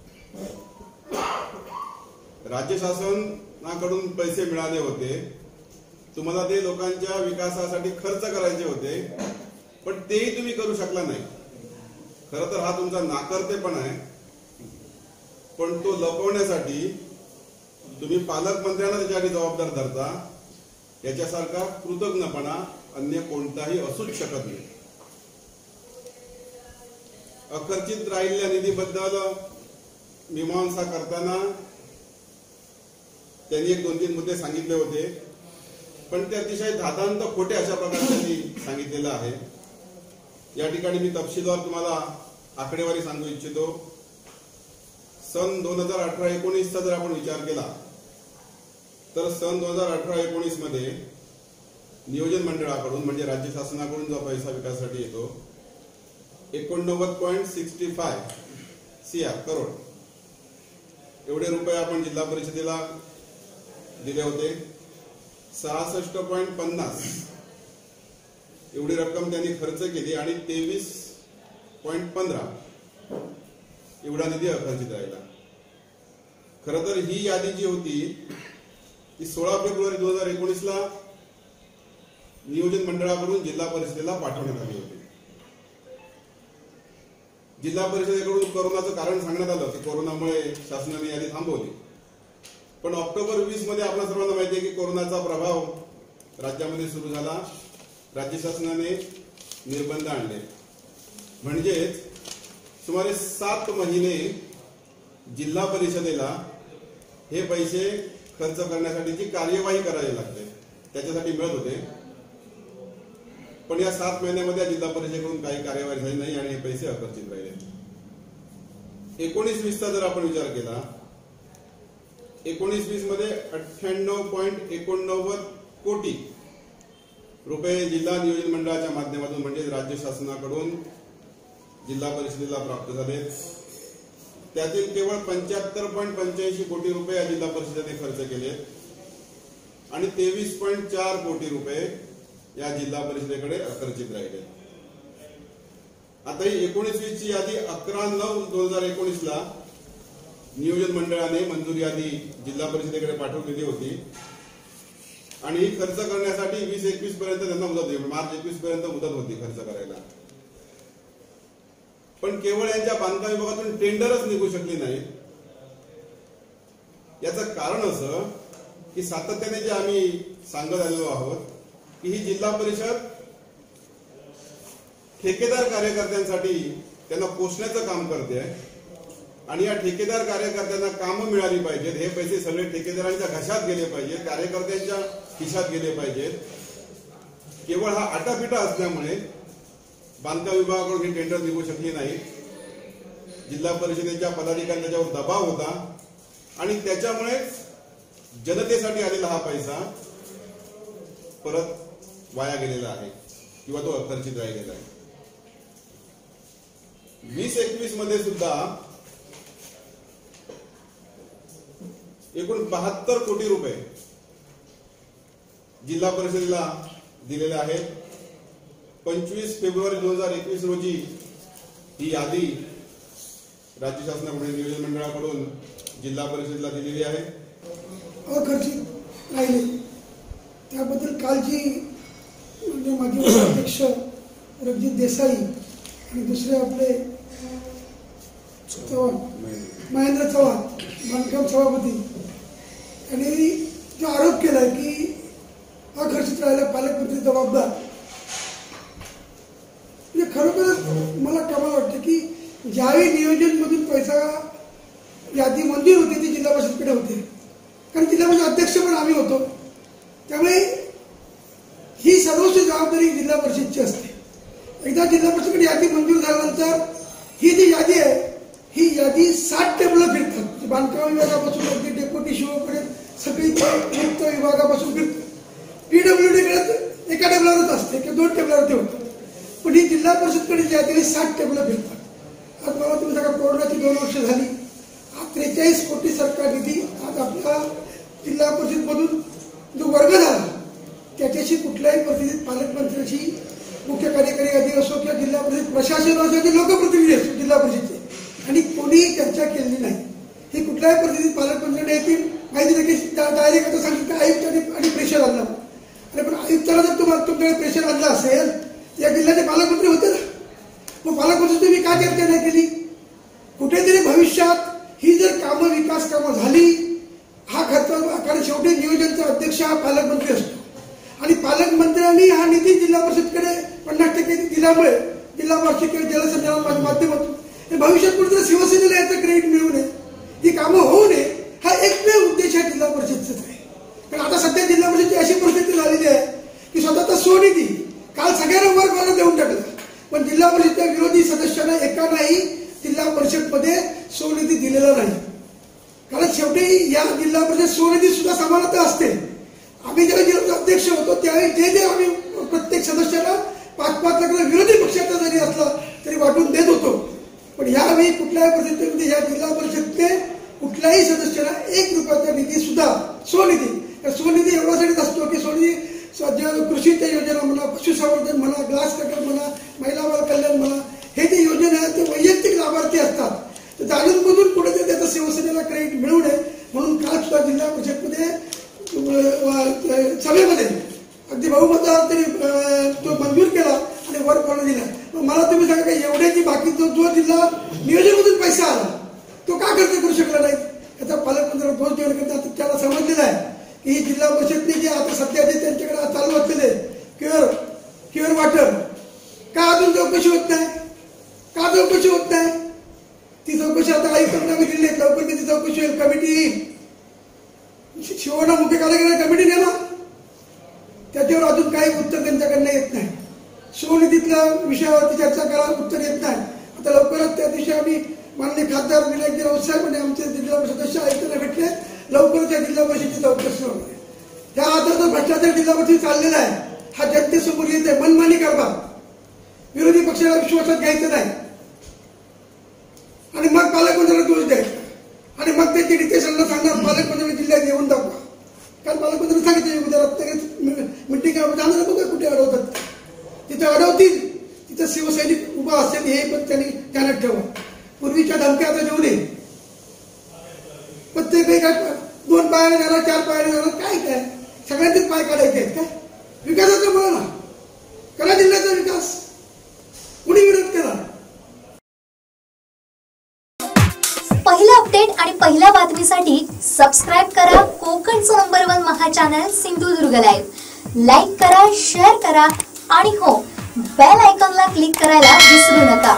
राज्य शासनाकडून पैसे मिळाले होते, तुम्हाला ते लोकांच्या विकासासाठी खर्च करायचे होते, पण तेही तुम्ही करू शकला नाही. खरं तर हा तुमचा नाकर्तेपणा आहे, पण तो लपवण्यासाठी तुम्ही पालकमंत्र्यांना त्याच्यासाठी जबाबदार धरता. याच्यासारखा कृतज्ञपणा अन्य कोणताही असूच शकत नाही. अखर्चित राहिलेल्या निधीबद्दल मीमांसा करताना त्यांनी एक दोन तीन मुद्दे सांगितले होते, पण ते अतिशय धादांत खोटे अशा प्रकारे त्यांनी सांगितलेलं आहे. या ठिकाणी मी तपशीलवार तुम्हाला आकडेवारी सांगू इच्छितो. सन दोन हजार अठरा एकोणीसचा जर आपण विचार केला तर सन दोन हजार अठरा एकोणीस मध्ये नियोजन मंडळाकडून म्हणजे राज्य शासनाकडून जो पैसा विकासासाठी येतो एकोणनव्वद point sixty five CR crore एवढे रुपये आपण जिल्हा परिषदेला दिले होते. सहासष्ट पॉईंट पन्नास एवढी रक्कम त्यांनी खर्च केली आणि तेवीस पॉईंट पंधरा एवढा निधी अखर्चित राहिला. खरं तर ही यादी जी होती ती सोळा फेब्रुवारी दोन हजार एकोणीस ला नियोजन मंडळाकडून जिल्हा परिषदेला पाठवण्यात आली होती. जिल्हा परिषदेकडून कोरोनाचं कारण सांगण्यात आलं की कोरोनामुळे शासनाने यादी थांबवली, पण ऑक्टोबर वीस मध्ये आपल्या सर्वांना माहिती आहे की कोरोनाचा प्रभाव राज्यामध्ये सुरू झाला. राज्य शासनाने निर्बंध आणले, म्हणजेच सुमारे सात महिने जिल्हा परिषदेला हे पैसे खर्च करण्यासाठीची कार्यवाही करावी लागते, त्याच्यासाठी मिळत होते. पण या सात महिन्यामध्ये जिल्हा परिषदेकडून काही कार्यवाही झाली नाही आणि हे पैसे अखर्चित राहिले. एकोणीस वीसचा जर आपण विचार केला, एकोणीस वीस मध्ये अठ्ठ्याण्णव पॉईंट एकोणनव्वद कोटी रुपये जिल्हा नियोजन मंडळाच्या माध्यमातून म्हणजे राज्य शासनाकडून जिल्हा परिषदेला प्राप्त झाले. त्यातील केवळ पंच्याहत्तर पॉईंट पंच्याऐंशी कोटी रुपये या जिल्हा परिषदेने खर्च केले आणि तेवीस पॉईंट चार कोटी रुपये या जिल्हा परिषदेकडे अखर्चित राहिले. आता ही एकोणीस वीस ची यादी अकरा नऊ दोन हजार एकोणीस ला नियोजन मंडळाने मंजुरी यादी जिल्हा परिषदेकडे पाठवलेली होती आणि ही खर्च करण्यासाठी वीस एकवीस पर्यंत त्यांना मुदत होती, मार्च एकवीस पर्यंत मुदत होती खर्च करायला. पण केवळ यांच्या बांधकाम विभागातून टेंडरच निघू शकली नाही. याचं कारण असं की सातत्याने जे आम्ही सांगत आलेलो आहोत की ही जिल्हा परिषद ठेकेदार कार्यकर्त्यांसाठी त्यांना पोषण्याचं काम करते आणि या ठेकेदार कार्यकर्त्यांना कामं मिळाली पाहिजेत. हे पैसे सगळे ठेकेदारांच्या घशात गेले पाहिजेत, कार्यकर्त्यांच्या खिशात गेले पाहिजेत. केवळ हा आटापिटा असल्यामुळे बांधकाम विभागाकडून ही टेंडर निघू शकली नाही. जिल्हा परिषदेच्या पदाधिकाऱ्यांचा त्याच्यावर दबाव होता आणि त्याच्यामुळे जनतेसाठी आलेला हा पैसा परत वाया गेलेला आहे किंवा तो अखर्चित राहिलेला आहे. वीस एकवीस मध्ये सुद्धा एकूण बहात्तर कोटी रुपये जिल्हा परिषदेला दिलेले आहेत. पंचवीस फेब्रुवारी दोन हजार एकवीस रोजी ही यादी राज्य शासनाकडून नियोजन मंडळाकडून जिल्हा परिषदेला दिलेली आहे.
अखर्चित राहिले त्याबद्दल कालची म्हणजे माजी अध्यक्ष रणजित देसाई आणि दुसरे आपले चव्हाण महेंद्र चव्हाण बांधकाम सभापती यांनी जो आरोप केला की अघोषित राहिला पालकमंत्री जबाबदार, म्हणजे खरोखरच मला कमाल वाटते की ज्यावेळी नियोजनमधून पैसा यादी मंजूर होती ती जिल्हा परिषदकडे होते, कारण जिल्हा परिषद अध्यक्ष पण आम्ही होतो, त्यामुळे ही सर्वस्वी जबाबदारी जिल्हा परिषदची असते. एकदा जिल्हा परिषदकडे यादी मंजूर झाल्यानंतर ही जी यादी आहे ही यादी सात टेबलं फिरतात. बांधकाम विभागापासून अगदी डेप्युटी शिवपर्यंत सगळी मुक्त विभागापासून फिरतात. पीडब्ल्यू डी एका टेबलावरच असते किंवा दोन टेबलावरती होतं, पण ही जिल्हा परिषदकडे जी यादी सात टेबलं फिरतात. आज मला तुम्ही सांगा कोरोनाची दोन वर्ष झाली, आज त्रेचाळीस कोटी सरकार निधी आज आपल्या जिल्हा परिषदमधून जो वर्ग झाला त्याच्याशी कुठल्याही परिस्थितीत पालकमंत्र्यांशी मुख्य कार्यकारी अधिकारी असो किंवा जिल्हा परिषद प्रशासन असो ते लोकप्रतिनिधी असो जिल्हा परिषदचे आणि कोणीही चर्चा केलेली नाही. ही कुठल्याही परिस्थितीत पालकमंत्र्यांना येतील माहिती नाही की डायरेक्ट आता सांगितलं आयुक्तांनी आणि प्रेशर आणलं. अरे पण आयुक्ताला जर तुम्हाला तुमच्याकडे प्रेशर आणलं असेल या जिल्ह्याचे पालकमंत्री होते ना, मग पालकमंत्री तुम्ही का चर्चा नाही केली? कुठेतरी भविष्यात ही जर कामं विकास कामं झाली हा खर्च, कारण शेवटी नियोजनचा अध्यक्ष हा पालकमंत्री असतो आणि पालकमंत्र्यांनी हा निधी जिल्हा परिषदकडे पन्नास टक्के दिल्यामुळे जिल्हा वार्षिक जलसंधारण माध्यमातून भविष्यात कुठेतरी शिवसेनेला याचं क्रेडिट मिळू नये, ही कामं होऊ नये हा एकमेव उद्देश हा जिल्हा परिषदचाच आहे. कारण आता सध्या जिल्हा परिषदची अशी परिस्थिती झालेली आहे की स्वतःचा स्वनिधी काल सगळ्यांना वर्गाला देऊन टाकला, पण जिल्हा परिषदच्या विरोधी सदस्यांना एकालाही जिल्हा परिषदमध्ये स्वनिधी दिलेला नाही. कारण शेवटी या जिल्हा परिषद स्वनिधी सुद्धा समानता असते. आम्ही जेव्हा जिल्हा अध्यक्ष होतो त्यावेळी जे जे आम्ही प्रत्येक सदस्याला पाच पाच लाख विरोधी पक्षाचा जरी असला तरी वाटून देत होतो, पण यावेळी कुठल्याही परिस्थितीमध्ये या जिल्हा परिषदने कुठल्याही सदस्याला एक रुपयाचा निधी सुद्धा स्वनिधी स्वनिधी एवढ्यासाठीच असतो की स्वनिधी कृषीच्या योजना म्हणा, पशुसंवर्धन म्हणा, ग्लास कटर म्हणा, महिला बाल कल्याण म्हणा, हे जे योजना आहेत ते वैयक्तिक लाभार्थी असतात. तर दालनमधून कुठेतरी त्याचं शिवसेनेला क्रेडिट मिळू नये म्हणून काल सुद्धा जिल्हा परिषदमध्ये सभेमध्ये अगदी बहुमतावर तरी तो मंजूर केला आणि वर करून दिला. मला तुम्ही सांगा की एवढ्याची बाकी जो जो जिल्हा नियोजनमधून पैसा आला तो का खर्च करू शकला नाही याचा पालकमंत्र्यांना दोष देणं करता त्याला समजलेलं आहे की ही जिल्हा परिषदने जे आता सध्या जे त्यांच्याकडे चालू असलेले क्युअर क्युअर वॉटर का अजून चौकशी होत नाही, का चौकशी होत नाही? ती चौकशी आता आयुक्तांना आम्ही दिली आहे, लवकर ती चौकशी होईल, कमिटी येईल, शिवना मुख्य कार्यकारी कमिटी नेमा, त्याच्यावर अजून काही उत्तर त्यांच्याकडनं येत नाही. शिवनिधीतल्या विषयावरती चर्चा करा, उत्तर येत नाही. आता लवकरच त्या दिवशी आम्ही माननीय खासदार विनायक राऊत आणि आमचे जिल्हा सदस्य आयुक्तांना भेटले, लवकरच या जिल्हा परिषदेची चौकशी होणार आहे. त्या आता जो भ्रष्टाचार जिल्हा परिषद चाललेला आहे हा जनतेसमोर येत आहे. मनमानी करवा, विरोधी पक्षाला विश्वासात घ्यायचं नाही आणि मग पालकमंत्र्यांना दोष द्यायचा आणि मग त्यांची डिटेशनला सांगणार पालकमंत्र्यांनी जिल्ह्यात येऊन दाखवा. कारण पालकमंत्र्यांनी सांगितलं उद्या रत्नागिरीत मिटिंग जाणार बघा कुठे अडवतात, तिथे अडवतील तिथे शिवसैनिक उभा असेल हे पण त्यांनी ध्यानात ठेवा. पूर्वीच्या धमक्या आता देऊ नये. प्रत्येक दोन पायाने जाणार, चार पायाने जाणार, काय काय सगळ्यांचेच पाय काढायचे आहेत काय? विकासाचं बोला ना, करा जिल्ह्याचा विकास, कुणी विरोध केला?
पहिला अपडेट आणि पहिल्या बातमीसाठी सबस्क्राईब करा कोकणचं नंबर वन महा चॅनल सिंधुदुर्ग लाईव्ह. लाईक करा, शेअर करा आणि हो बेल आयकॉनला क्लिक करायला विसरू नका.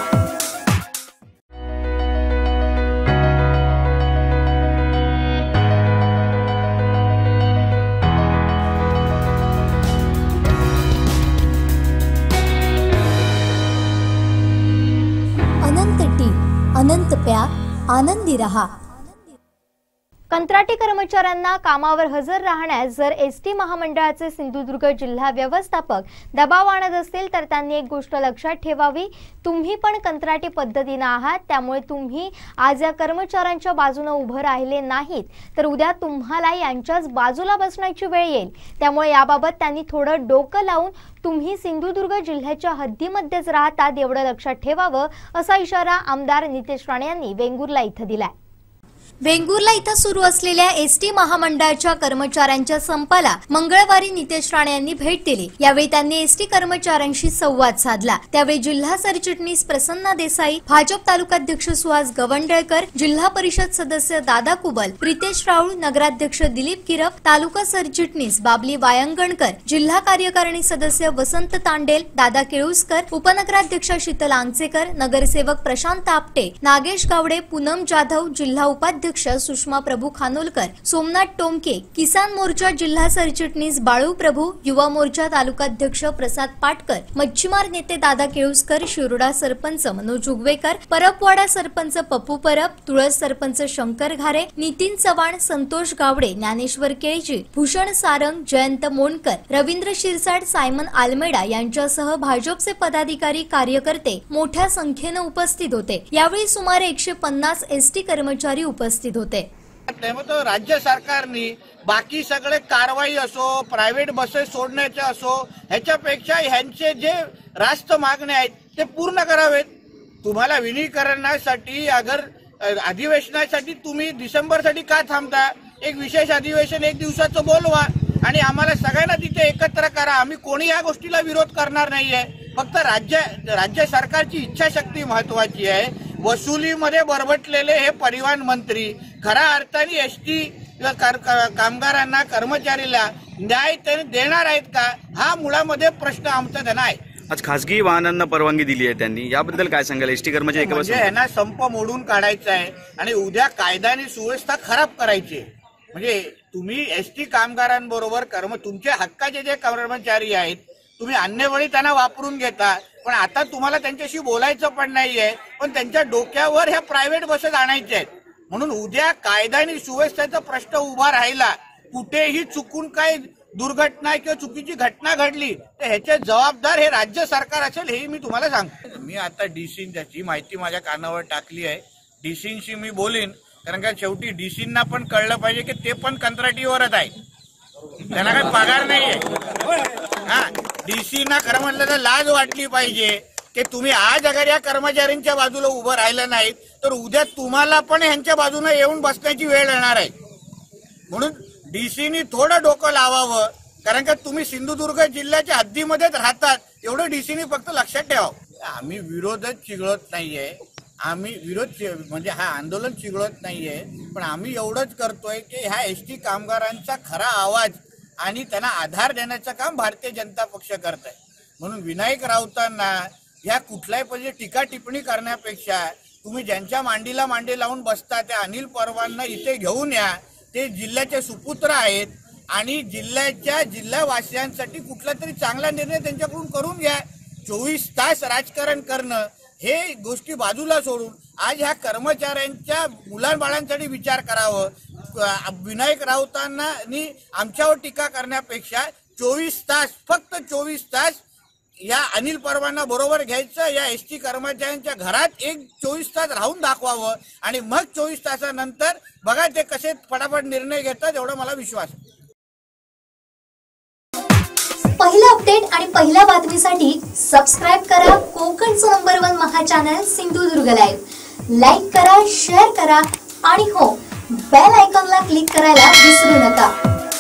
अनंत टी, अनंत प्यार, आनंदी रहा. कंत्राटी कर्मचाऱ्यांना कामावर हजर राहण्यास जर एसटी महामंडळाचे सिंधुदुर्ग जिल्हा व्यवस्थापक दबाव आणत असतील तर त्यांनी एक गोष्ट लक्षात ठेवावी, तुम्ही पण कंत्राटी पद्धतीने आहात, त्यामुळे तुम्ही आज या कर्मचाऱ्यांच्या बाजूने उभं राहिले नाहीत तर उद्या तुम्हाला यांच्याच बाजूला बसण्याची वेळ येईल. त्यामुळे याबाबत त्यांनी थोडं डोकं लावून तुम्ही सिंधुदुर्ग जिल्ह्याच्या हद्दीमध्येच राहतात एवढं लक्षात ठेवावं, असा इशारा आमदार नितेश राणे यांनी वेंगुर्ला इथं दिलाय. वेंगुर्ला इथं सुरू असलेल्या एसटी महामंडळाच्या कर्मचाऱ्यांच्या संपाला मंगळवारी नितेश राणे यांनी भेट दिली। यावेळी त्यांनी एसटी कर्मचाऱ्यांशी संवाद साधला। त्यावेळी जिल्हा सरचिटणीस प्रसन्ना देसाई, भाजप तालुकाध्यक्ष सुहास गवंडळकर, जिल्हा परिषद सदस्य दादा कुबल, प्रितेश राऊळ, नगराध्यक्ष दिलीप किरप, तालुका सरचिटणीस बाबली वायंगणकर, जिल्हा कार्यकारिणी सदस्य वसंत तांडेल, दादा केळुसकर, उपनगराध्यक्ष शीतल आंगसेकर, नगरसेवक प्रशांत आपटे, नागेश गावडे, पूनम जाधव, जिल्हा उपाध्यक्ष सुषमा प्रभू खानोलकर, सोमनाथ टोमके, किसान मोर्चा जिल्हा सरचिटणीस बाळू प्रभू, युवा मोर्चा तालुकाध्यक्ष प्रसाद पाटकर, मच्छीमार नेते दादा केळुसकर, शिरोडा सरपंच मनोज उगवेकर, परपवाडा सरपंच पप्पू परब, तुळस सरपंच शंकर घारे, नितीन चव्हाण, संतोष गावडे, ज्ञानेश्वर केळजी, भूषण सारंग, जयंत मोंडकर, रवींद्र शिरसाट, सायमन आलमेडा यांच्यासह भाजपचे पदाधिकारी, कार्यकर्ते मोठ्या संख्येने उपस्थित होते। यावेळी सुमारे एकशे पन्नास एसटी कर्मचारी उपस्थित होते।
राज्य सरकारने बाकी सगळे कारवाई असो, प्रायव्हेट बसेस सोडण्याचे असो, ह्याच्यापेक्षा ह्यांचे जे रास्त मागण्या आहेत ते पूर्ण करावेत। तुम्हाला विलीनीकरणासाठी अगर अधिवेशनासाठी तुम्ही डिसेंबरसाठी का थांबता? एक विशेष अधिवेशन एक दिवसाचं बोलवा आणि आम्हाला सगळ्यांना तिथे एकत्र करा। आम्ही कोणी या गोष्टीला विरोध करणार नाहीये, फक्त राज्य राज्य सरकारची इच्छाशक्ती महत्वाची आहे। वसुलीमध्ये बरबटलेले हे परिवहन मंत्री खऱ्या अर्थाने एसटी कामगारांना, कर्मचारीला न्याय देणार आहेत का? हा मुळामध्ये प्रश्न आमचा त्यांना आहे।
आज खासगी वाहनांना परवानगी दिली आहे त्यांनी, याबद्दल काय सांगाल? एसटी कर्मचारी
म्हणजे यांना संप मोडून काढायचा आहे आणि उद्या कायदा आणि सुव्यवस्था खराब करायची। म्हणजे तुम्ही एसटी कामगारांबरोबर कर्म तुमच्या हक्काचे जे कर्मचारी आहेत तुम्ही अन्यवेळी त्यांना वापरून घेता, पण आता तुम्हाला त्यांच्याशी बोलायचं पण नाहीये, पण त्यांच्या डोक्यावर ह्या प्रायव्हेट बसेस आणायच्या आहेत। म्हणून उद्या कायदा आणि सुव्यवस्थेचा प्रश्न उभा राहिला, कुठेही चुकून काय दुर्घटना किंवा चुकीची घटना घडली तर ह्याचे जबाबदार हे राज्य सरकार असेल, हे मी तुम्हाला सांगतो। मी आता डीसीची माहिती माझ्या कानावर टाकली आहे, डीसीशी मी बोलीन, कारण का शेवटी डीसींना पण कळलं पाहिजे की ते पण कंत्राटीवरच आहे, त्यांना काही पगार नाहीये। हा, डीसीना खरं म्हटलं तर लाज वाटली पाहिजे की तुम्ही आज अगर या कर्मचाऱ्यांच्या बाजूला उभं राहिलं नाही तर उद्या तुम्हाला पण यांच्या बाजूने येऊन बसण्याची वेळ येणार आहे। म्हणून डीसीनी थोडं डोकं लावावं, कारण का तुम्ही सिंधुदुर्ग जिल्ह्याच्या हद्दीमध्येच राहतात, एवढं डीसीनी फक्त लक्षात ठेवावं। आम्ही विरोधच चिघळत नाहीये, आम्ही विरोध म्हणजे हा आंदोलन चिघळत नाहीये, पण आम्ही एवढंच करतोय की ह्या एसटी कामगारांचा खरा आवाज आणि त्यांना आधार देण्याचं काम भारतीय जनता पक्ष करत आहे। म्हणून विनायक राऊतांना या कुठल्याही पद्धतीची टीका टिप्पणी करण्यापेक्षा तुम्ही ज्यांच्या मांडीला मांडी लावून बसता त्या अनिल परवांना इथे घेऊन या, ते जिल्ह्याचे सुपुत्र आहेत आणि जिल्ह्याच्या जिल्हावासियांसाठी कुठला तरी चांगला निर्णय त्यांच्याकडून करून घ्या। चोवीस तास राजकारण करणं हे गोष्टी बाजूला सोडून आज ह्या कर्मचाऱ्यांच्या मुलांबाळांसाठी विचार करावं। विनायक राऊतांना आमच्यावर टीका करण्यापेक्षा चोवीस तास फक्त चोवीस तास या अनिल परवांना बरोबर घ्यायचं, या एसटी कर्मचाऱ्यांच्या घरात एक चोवीस तास राहून दाखवावं आणि मग चोवीस तासानंतर बघा ते कसे फटाफट निर्णय घेतात, एवढा मला विश्वास आहे।
पहिला अपडेट आणि पहिल्या बातमीसाठी सबस्क्राइब करा कोकणचं नंबर वन महा चॅनल सिंधुदुर्ग लाईव्ह। लाईक करा, शेअर करा आणि हो, बेल आयकॉनला क्लिक करायला विसरू नका।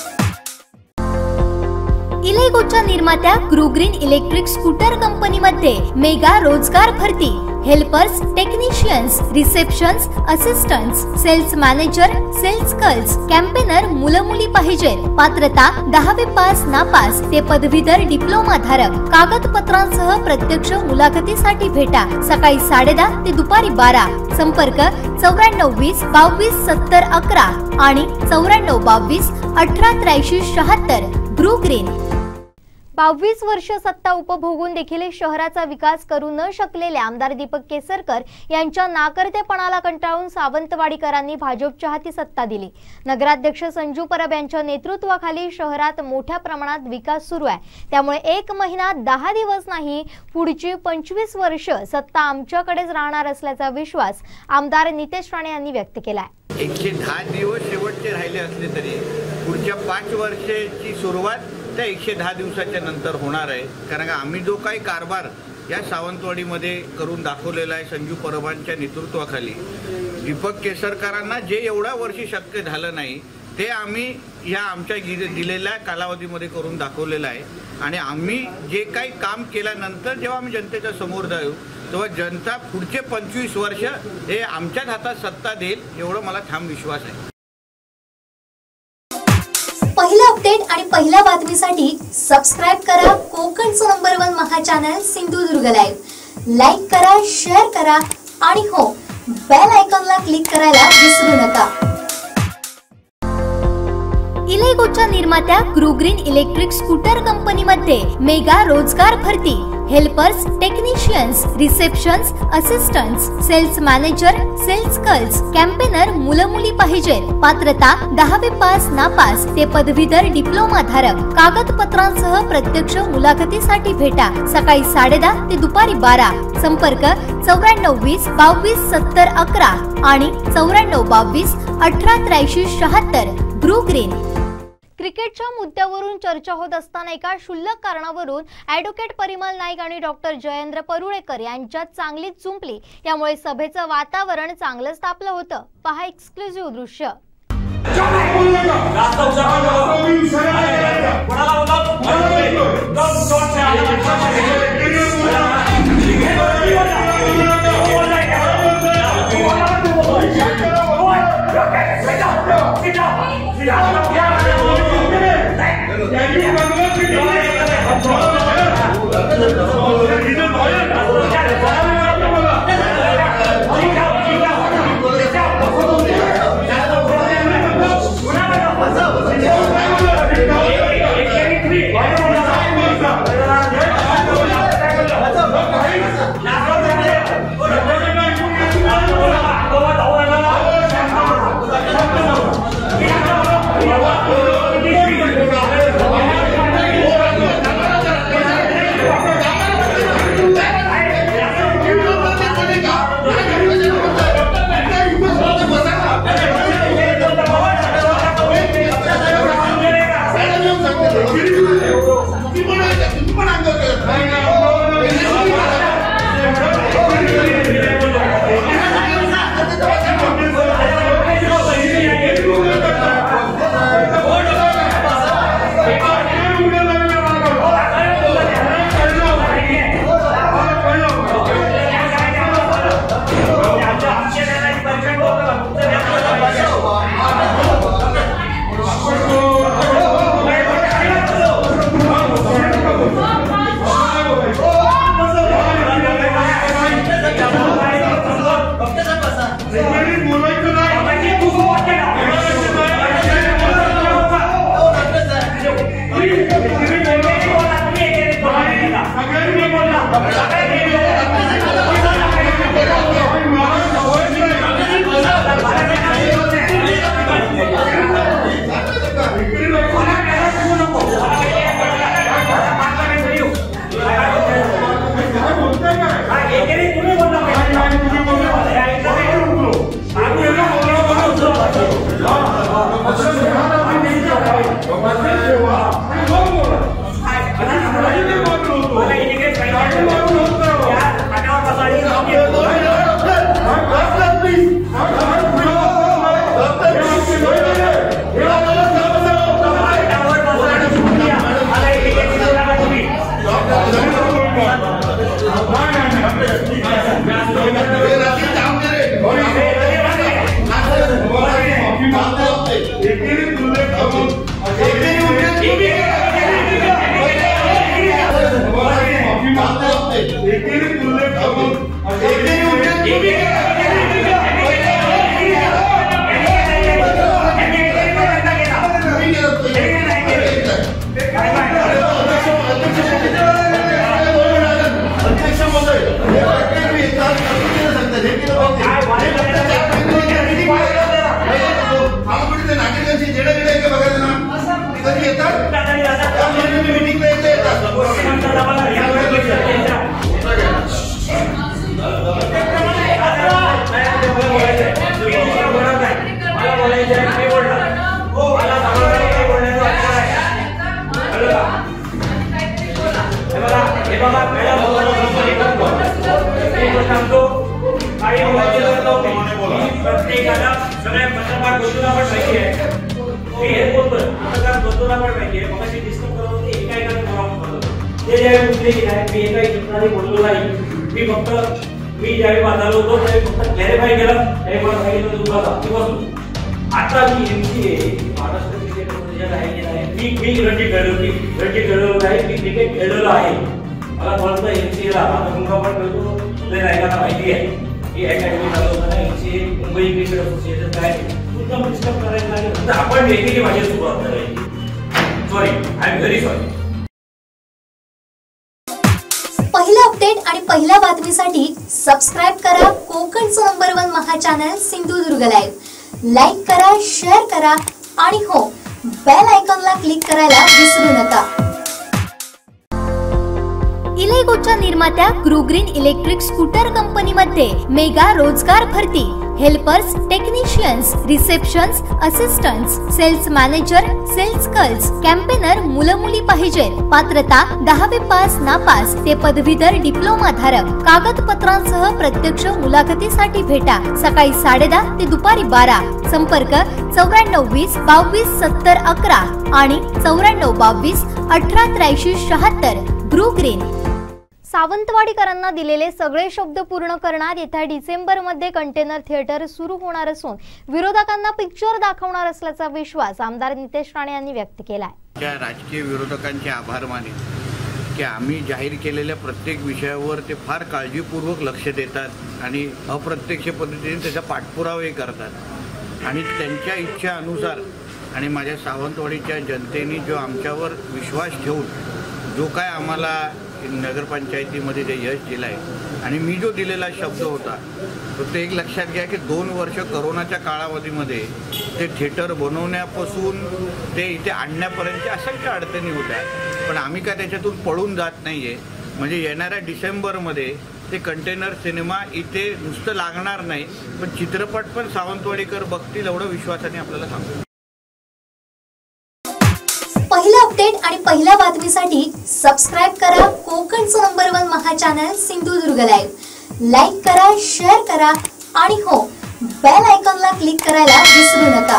इलेगोच्या निर्मात्या ग्रुग्रीन इलेक्ट्रिक स्कूटर कंपनीमध्ये मेगा रोजगार भरती, helpers, technicians, receptions, assistants, sales manager, sales girls, campaigner मुलं मुली पाहिजे। पात्रता दहावी पास नापास ते पदवीधर डिप्लोमा धारक। कागदपत्रांसह प्रत्यक्ष मुलाखतीसाठी भेटा सकाळी साडे दहा ते दुपारी बारा। संपर्क चौऱ्याण्णव वीस बावीस सत्तर अकरा आणि चौऱ्याण्णव बावीस अठरा त्र्याऐंशी शहात्तर। ग्रुग्रीन। बावीस वर्ष सत्ता उपभोगून देखील शहराचा विकास करू न शकलेले आमदार दीपक केसरकर यांच्या नाकर्तेपणाला कंटाळून सावंतवाडीकरांनी भाजपच्या हाती सत्ता दिली। नगराध्यक्ष संजू परब यांच्या नेतृत्वाखाली शहरात मोठ्या प्रमाणात विकास सुरू आहे, त्यामुळे एक महिना दहा दिवस नाही, पुढची पंचवीस वर्ष सत्ता आमच्याकडेच राहणार असल्याचा विश्वास आमदार नितेश राणे यांनी व्यक्त केला आहे।
एकशे दहा दिवस शेवटचे राहिले असले तरी पुढच्या पाच वर्षाची सुरुवात त्या एकशे दहा दिवसाच्या नंतर होणार आहे, कारण का आम्ही जो काही कारभार या सावंतवाडीमध्ये करून दाखवलेला आहे संजू परबांच्या नेतृत्वाखाली, दीपक केसरकरांना जे एवढ्या वर्षी शक्य झालं नाही ते आम्ही या आमच्या दिलेल्या कालावधीमध्ये करून दाखवलेलं आहे. आणि आम्ही जे काही काम केल्यानंतर जेव्हा आम्ही जनतेच्या समोर जाऊ तेव्हा जनता पुढचे पंचवीस वर्ष हे आमच्याच हातात सत्ता देईल एवढं मला ठाम विश्वास आहे.
पहिला अपडेट आणि पहिल्या बातमीसाठी सबस्क्राइब करा कोकणचं नंबर वन महा चॅनल सिंधुदुर्ग लाईव्ह. लाईक करा, शेअर करा आणि हो, बेल आयकॉनला क्लिक करायला विसरू नका. इलेगोच्या निर्मात्या ग्रुग्रीन इलेक्ट्रिक स्कूटर कंपनीमध्ये मेगा रोजगार भरती. Helpers, technicians, receptions, assistants, sales manager, sales girls, campaigner मुलं मुली पाहिजे. पात्रता दहावी पास नापास ते पदवीधर डिप्लोमा धारक. कागदपत्रांसह प्रत्यक्ष मुलाखतीसाठी भेटा. सकाळी साडे दहा ते दुपारी बारा. संपर्क चौऱ्याण्णव वीस बावीस सत्तर अकरा आणि चौऱ्याण्णव बावीस अठरा त्र्याऐंशी शहात्तर. ग्रुग्रीन. क्रिकेटच्या मुद्द्यावरून चर्चा होत असताना एका क्षुल्लक कारणावरून ॲडव्होकेट परिमल नाईक आणि डॉक्टर जयेंद्र परुळेकर यांच्यात चांगलीच जुंपली. यामुळे सभेचं वातावरण चांगलंच तापलं होतं. पहा एक्सक्लुझिव्ह दृश्य.
सांगतो काही बोलायचे
पत्रकार बंधूंना पण माहिती आहे, मी हे बोलतोय पत्रकार बंधूंना पण माहिती आहे, मग अशी डिस्कस करत होते एका एकाने बोलावं पडलं. ते ज्यावेळी उठले की नाही, मी एका चित्राने बोललो नाही, मी फक्त मी ज्यावेळी बांधलो होतो त्यावेळी फक्त क्लॅरिफाय केलं, हे मला सांगितलं तुला बसू. आता मी एमसीए महाराष्ट्र क्रिकेट असोसिएशन आहे की नाही, मी मी रणजी खेळलो, रणजी खेळलो नाही, मी क्रिकेट खेळलेलो आहे. मला कळतं एमसीएला आता मुंबई पण खेळतो, तुला नायकांना माहिती आहे की अकॅडमी चालवतो ना एमसीए मुंबई क्रिकेट असोसिएशन काय तुमचा डिस्टर्ब करायला लागेल तर आपण वेगळी माझी सुरुवात करायची. Sorry, I am very sorry.
पहिला अपडेट आणि पहिल्या बातमीसाठी सबस्क्राइब करा कोकणचं नंबर वन महा चॅनल सिंधुदुर्ग लाईव्ह. लाईक करा, शेअर करा आणि हो, बेल आयकॉनला क्लिक करायला विसरू नका. इलेगोच्या निर्मात्या ग्रुग्रीन इलेक्ट्रिक स्कूटर कंपनीमध्ये मेगा रोजगार भरती. Helpers, technicians, receptions, assistants, sales manager, sales girls, campaigner मुलं मुली पाहिजे. पात्रता दहावी पास नापास ते पदवीधर डिप्लोमा धारक. कागदपत्रांसह प्रत्यक्ष मुलाखतीसाठी भेटा. सकाळी साडे दहा ते दुपारी बारा. संपर्क चौऱ्याण्णव वीस बावीस सत्तर अकरा आणि चौऱ्याण्णव बावीस अठरा त्र्याऐंशी शहात्तर. ग्रुग्रीन. सावंतवाडीकरांना दिलेले सगळे शब्द पूर्ण करणार. येत्या डिसेंबर मध्ये कंटेनर थिएटर सुरू होणार असून विरोधकांना पिक्चर दाखवणार असल्याचा विश्वास आमदार नितेश राणे यांनी व्यक्त केलाय.
त्या राजकीय विरोधकांचे आभार मानेन की आम्ही जाहीर केलेल्या प्रत्येक विषयावर ते फार काळजीपूर्वक लक्ष देतात आणि अप्रत्यक्ष पद्धतीने त्याचा पाठपुरावाही करतात आणि त्यांच्या इच्छा अनुसार आणि माझ्या सावंतवाडीच्या जनतेने जो आमच्यावर विश्वास ठेवून जो काय आम्हाला नगरपंचायतीमध्ये जे यश दिलं आहे आणि मी जो दिलेला शब्द होता तो ते एक लक्षात घ्या की दोन वर्ष करोनाच्या काळावधीमध्ये ते थिएटर बनवण्यापासून ते इथे आणण्यापर्यंतच्या असंख्य अडचणी होत्या, पण आम्ही काय त्याच्यातून पळून जात नाही आहे. म्हणजे येणाऱ्या डिसेंबरमध्ये ते कंटेनर सिनेमा इथे नुसतं लागणार नाही, पण चित्रपट पण सावंतवाडीकर बघतील एवढं विश्वासाने आपल्याला सांगतो.
पहिला अपडेट आणि पहिल्या बातमीसाठी सबस्क्राइब करा कोकणचं नंबर वन महा चॅनल सिंधुदुर्ग लाईव्ह. लाईक करा, शेअर करा आणि हो, बेल आयकॉनला क्लिक करायला विसरू नका.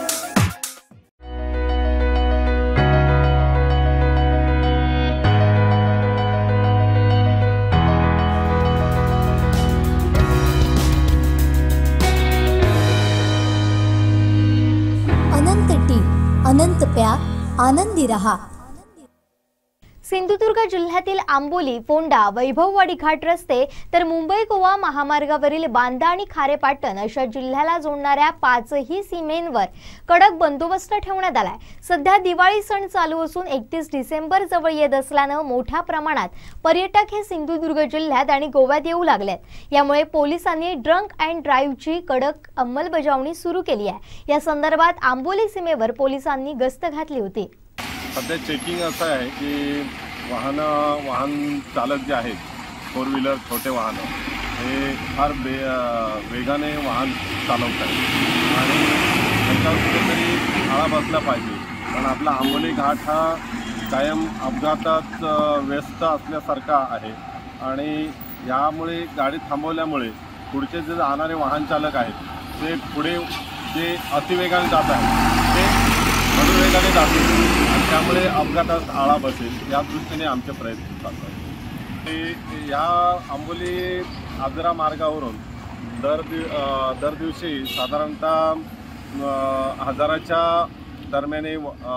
अनंत टी, अनंत प्या, आनंदी रहा. सिंधुदुर्ग जिल्ह्यातील आंबोली, फोंडा, वैभववाडी घाट रस्ते तर मुंबई गोवा महामार्गावरील बांदा आणि खारेपाटण अशा जिल्ह्याला जोडणाऱ्या पाचही सीमेंवर कडक बंदोबस्त ठेवण्यात आलाय. सध्या दिवाळी सण चालू असून एकतीस डिसेंबर जवळ येत असल्यानं मोठ्या प्रमाणात पर्यटक हे सिंधुदुर्ग जिल्ह्यात आणि गोव्यात येऊ लागलेत. यामुळे पोलिसांनी ड्रंक अँड ड्राईव्हची कडक अंमलबजावणी सुरू केली आहे. या संदर्भात आंबोली सीमेवर पोलिसांनी गस्त घातली होती.
सध्या चेकिंग असं आहे की वाहन वाहन चालक जे आहेत फोर व्हीलर छोटे वाहनं हे फार बे वेगाने वाहन चालवत आहेत आणि त्याच्यावर कुठेतरी आळा बसला पाहिजे. कारण आपला आंबोली घाट हा कायम अपघातात व्यस्त असल्यासारखा आहे आणि यामुळे गाडी थांबवल्यामुळे पुढचे जे जाणारे वाहन चालक आहेत ते पुढे जे अतिवेगाने जात आहेत ते मधुवेगाने जातील आणि त्यामुळे अपघातात आळा बसेल या दृष्टीने आमचे प्रयत्न चालू आहेत. ते या आंबोली आजरा मार्गावरून दर दिव दर दिवशी साधारणतः हजाराच्या दरम्याने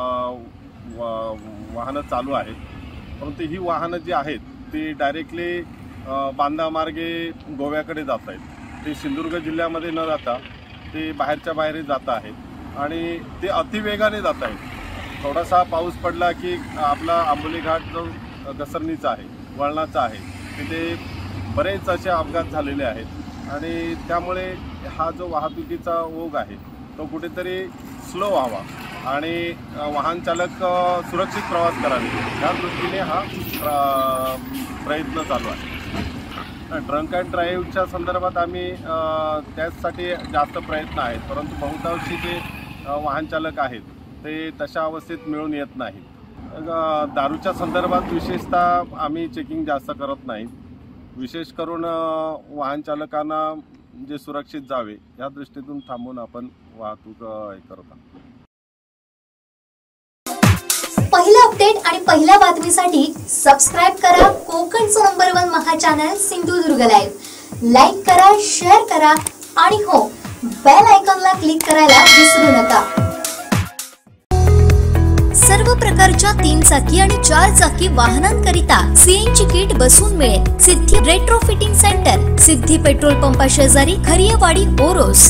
वाहनं चालू आहेत, परंतु ही वाहनं जी आहेत ती डायरेक्टली बांदा मार्गे गोव्याकडे जात आहेत. ते सिंधुदुर्ग जिल्ह्यामध्ये न जाता ते बाहेरच्या बाहेर जात आहेत आणि ते अतिवेगाने जात आहेत. थोडासा पाऊस पडला की आपला आंबोली घाट जो घसरणीचा आहे, वळणाचा आहे, तिथे बरेच असे अपघात झालेले आहेत आणि त्यामुळे हा जो वाहतुकीचा ओघ आहे तो कुठेतरी स्लो व्हावा आणि वाहन चालक सुरक्षित प्रवास करावे या दृष्टीने हा प्रयत्न चालू आहे. ड्रंक अँड ड्राईव्हच्या संदर्भात आम्ही त्यासाठी जास्त प्रयत्न आहेत, परंतु बहुतांशी जे वाहन चालक आहेत ते तशा अवस्थेत मिळून येत नाहीत. दारूच्या संदर्भात विशेषतः आम्ही चेकिंग जास्त करत नाहीत. विशेष करून वाहन चालकांना जे सुरक्षित जावे या दृष्टीतून थांबून आपण वाहतूक हे करतात.
पहिला अपडेट आणि पहिल्या बातमीसाठी सबस्क्राइब करा कोकणचं नंबर वन महा चॅनल सिंधुदुर्ग लाईव्ह. लाईक करा, शेअर करा आणि हो, बेल आयकॉनला क्लिक करायला विसरू नका. सर्व प्रकारच्या तीन चाकी आणि चार चाकी वाहनांकरिता सीएनजी किट बसून मिळेल. Siddhi retrofitting centre, Siddhi petrol पंपा शेजारी, खरियेवाडी, ओरोस.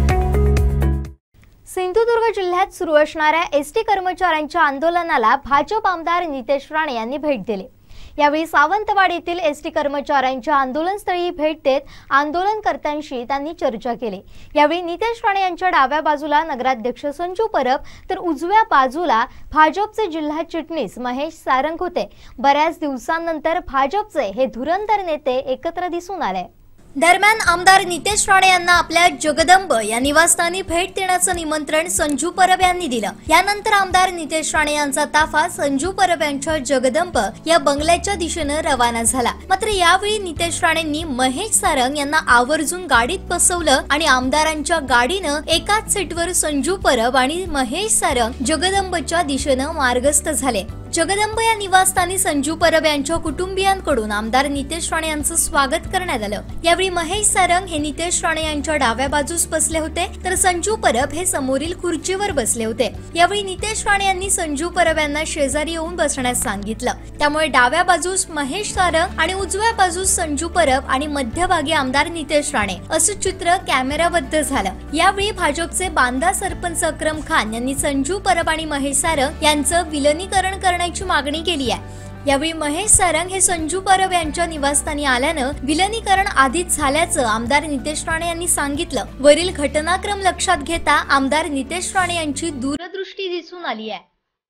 सिंधुदुर्ग जिल्ह्यात सुरू असणाऱ्या एसटी कर्मचाऱ्यांच्या आंदोलनाला भाजप आमदार नितेश राणे यांनी भेट दिली. यावेळी सावंतवाडी येथील एसटी कर्मचाऱ्यांच्या आंदोलनस्थळी भेट देत आंदोलनकर्त्यांशी त्यांनी चर्चा केली. यावेळी नितेश राणे यांच्या डाव्या बाजूला नगराध्यक्ष संजू परब तर उजव्या बाजूला भाजपचे जिल्हा चिटणीस महेश सारंग होते. बऱ्याच दिवसांनंतर भाजपचे हे धुरंधर नेते एकत्र दिसून आले. दरम्यान आमदार नितेश राणे यांना आपल्या जगदंब या निवासस्थानी भेट देण्याचं निमंत्रण संजू परब यांनी दिलं. यानंतर आमदार नितेश राणे यांचा ताफा संजू परब यांच्या जगदंब या बंगल्याच्या दिशेनं रवाना झाला. मात्र यावेळी नितेश राणेंनी महेश सारंग यांना आवर्जून गाडीत बसवलं आणि आमदारांच्या गाडीनं एकाच सीटवर संजू परब आणि महेश सारंग जगदंबच्या दिशेनं मार्गस्थ झाले. जगदंब या निवासस्थानी संजू परब यांच्या कुटुंबियांकडून आमदार नितेश राणे यांचं स्वागत करण्यात आलं. यावेळी महेश सारंग हे नितेश राणे यांच्या डाव्या बाजूस बसले होते तर संजू परब हे समोरील खुर्चीवर बसले होते. यावेळी नितेश राणे यांनी संजू परब यांना शेजारी येऊन बसण्यास सांगितलं. त्यामुळे डाव्या बाजूस महेश सारंग आणि उजव्या बाजूस संजू परब आणि मध्यभागी आमदार नितेश राणे असं चित्र कॅमेराबद्ध झालं. यावेळी भाजपचे बांदा सरपंच अक्रम खान यांनी संजू परब आणि महेश सारंग यांचं विलनीकरण करण्याची मागणी केली आहे. यावेळी महेश सारंग हे संजू परब यांच्या निवासस्थानी आल्यानं विलनीकरण आधीच झाल्याचं आमदार नितेश राणे यांनी सांगितलं. वरील घटनाक्रम लक्षात घेता आमदार नितेश राणे यांची दूरदृष्टी दिसून आली आहे.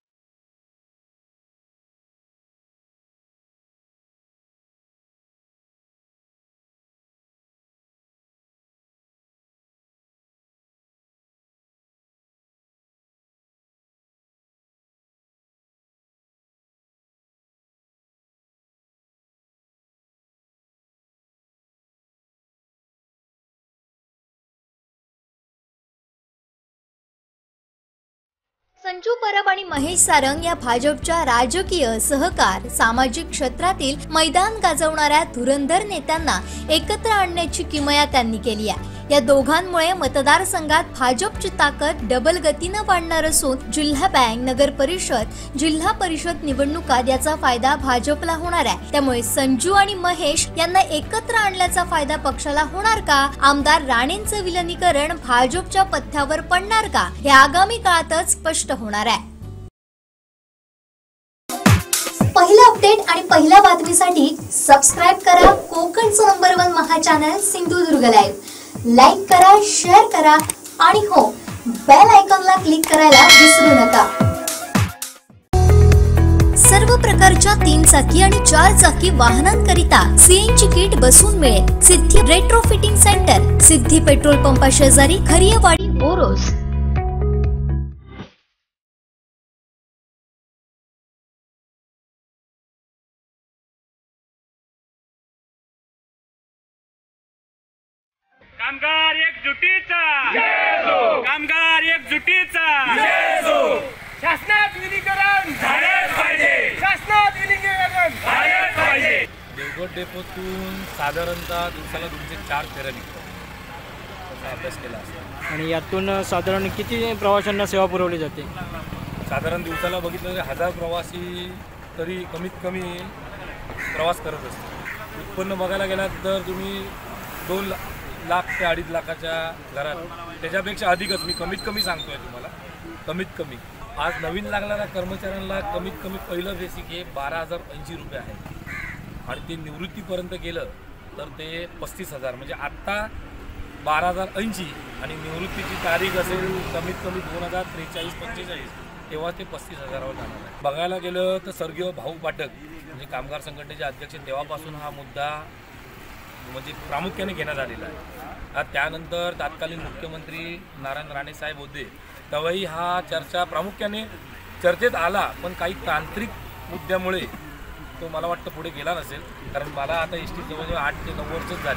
संजू परब आणि महेश सारंग या भाजपच्या राजकीय, सहकार, सामाजिक क्षेत्रातील मैदान गाजवणाऱ्या धुरंधर नेत्यांना एकत्र आणण्याची किमया त्यांनी केली आहे. या दोघांमुळे मतदारसंघात भाजपची ताकद डबल गतीनं वाढणार असून जिल्हा बँक, नगर परिषद, जिल्हा परिषद निवडणुकात याचा फायदा भाजपला होणार आहे. त्यामुळे संजू आणि महेश यांना एकत्र आणल्याचा फायदा पक्षाला होणार का? आमदार राणेंचं विलनीकरण भाजपच्या पथ्यावर पडणार का? हे आगामी काळातच स्पष्ट होणार आहे. पहिला अपडेट आणि पहिल्या बातमीसाठी सबस्क्राइब करा कोकणचं नंबर वन महा चॅनल सिंधुदुर्ग लाईव्ह. लाईक करा, शेअर करा आणि हो, बेल आयकॉनला क्लिक करायला विसरू नका. सर्व प्रकारच्या तीन चाकी आणि चार चाकी वाहनांकरिता सीएनजी किट बसून मिळेल. Siddhi retrofitting centre, Siddhi petrol पंपा शेजारी, खरियेवाडी, ओरोस.
कामगार एकजुटीचा, कामगार एकजुटीचा, शासनात विलीनीकरण झालेच पाहिजे, शासनात विलीनीकरण झालेच पाहिजे.
देवगड डेपोतून साधारणतः दिवसाला दोनशे चार फेऱ्या निघतात, त्याचा अभ्यास केला असता.
आणि यातून साधारण किती प्रवाशांना सेवा पुरवली जाते?
साधारण दिवसाला बघितलं तर हजार प्रवासी तरी कमीत कमी प्रवास करत असतात. उत्पन्न बघायला गेलात तर तुम्ही दोन लाख ते अडीच लाखाच्या घरात, त्याच्यापेक्षा अधिकच, मी कमीत कमी सांगतोय तुम्हाला, कमीत कमी. आज नवीन लागणाऱ्या कर्मचाऱ्यांना कमीत कमी पहिलं बेसिक हे बारा हजार ऐंशी रुपये आहे आणि ते निवृत्तीपर्यंत गेलं तर ते पस्तीस हजार म्हणजे आत्ता बारा हजार ऐंशी आणि निवृत्तीची तारीख असेल कमीत कमी दोन हजार त्रेचाळीस पंचेचाळीस तेव्हा ते पस्तीस हजारावर जाणार आहे. बघायला गेलं तर स्वर्गीय भाऊ पाठक म्हणजे कामगार संघटनेचे अध्यक्ष तेव्हापासून हा मुद्दा म्हणजे प्रामुख्याने घेण्यात आलेला आहे. त्यानंतर तत्कालीन मुख्यमंत्री नारायण राणे साहेब होते तेव्हाही हा चर्चा प्रामुख्याने चर्चेत आला, पण काही तांत्रिक मुद्द्यामुळे तो मला वाटतं पुढे गेला नसेल. कारण मला आता एस टी जवळजवळ आठ ते नऊ वर्षच झाली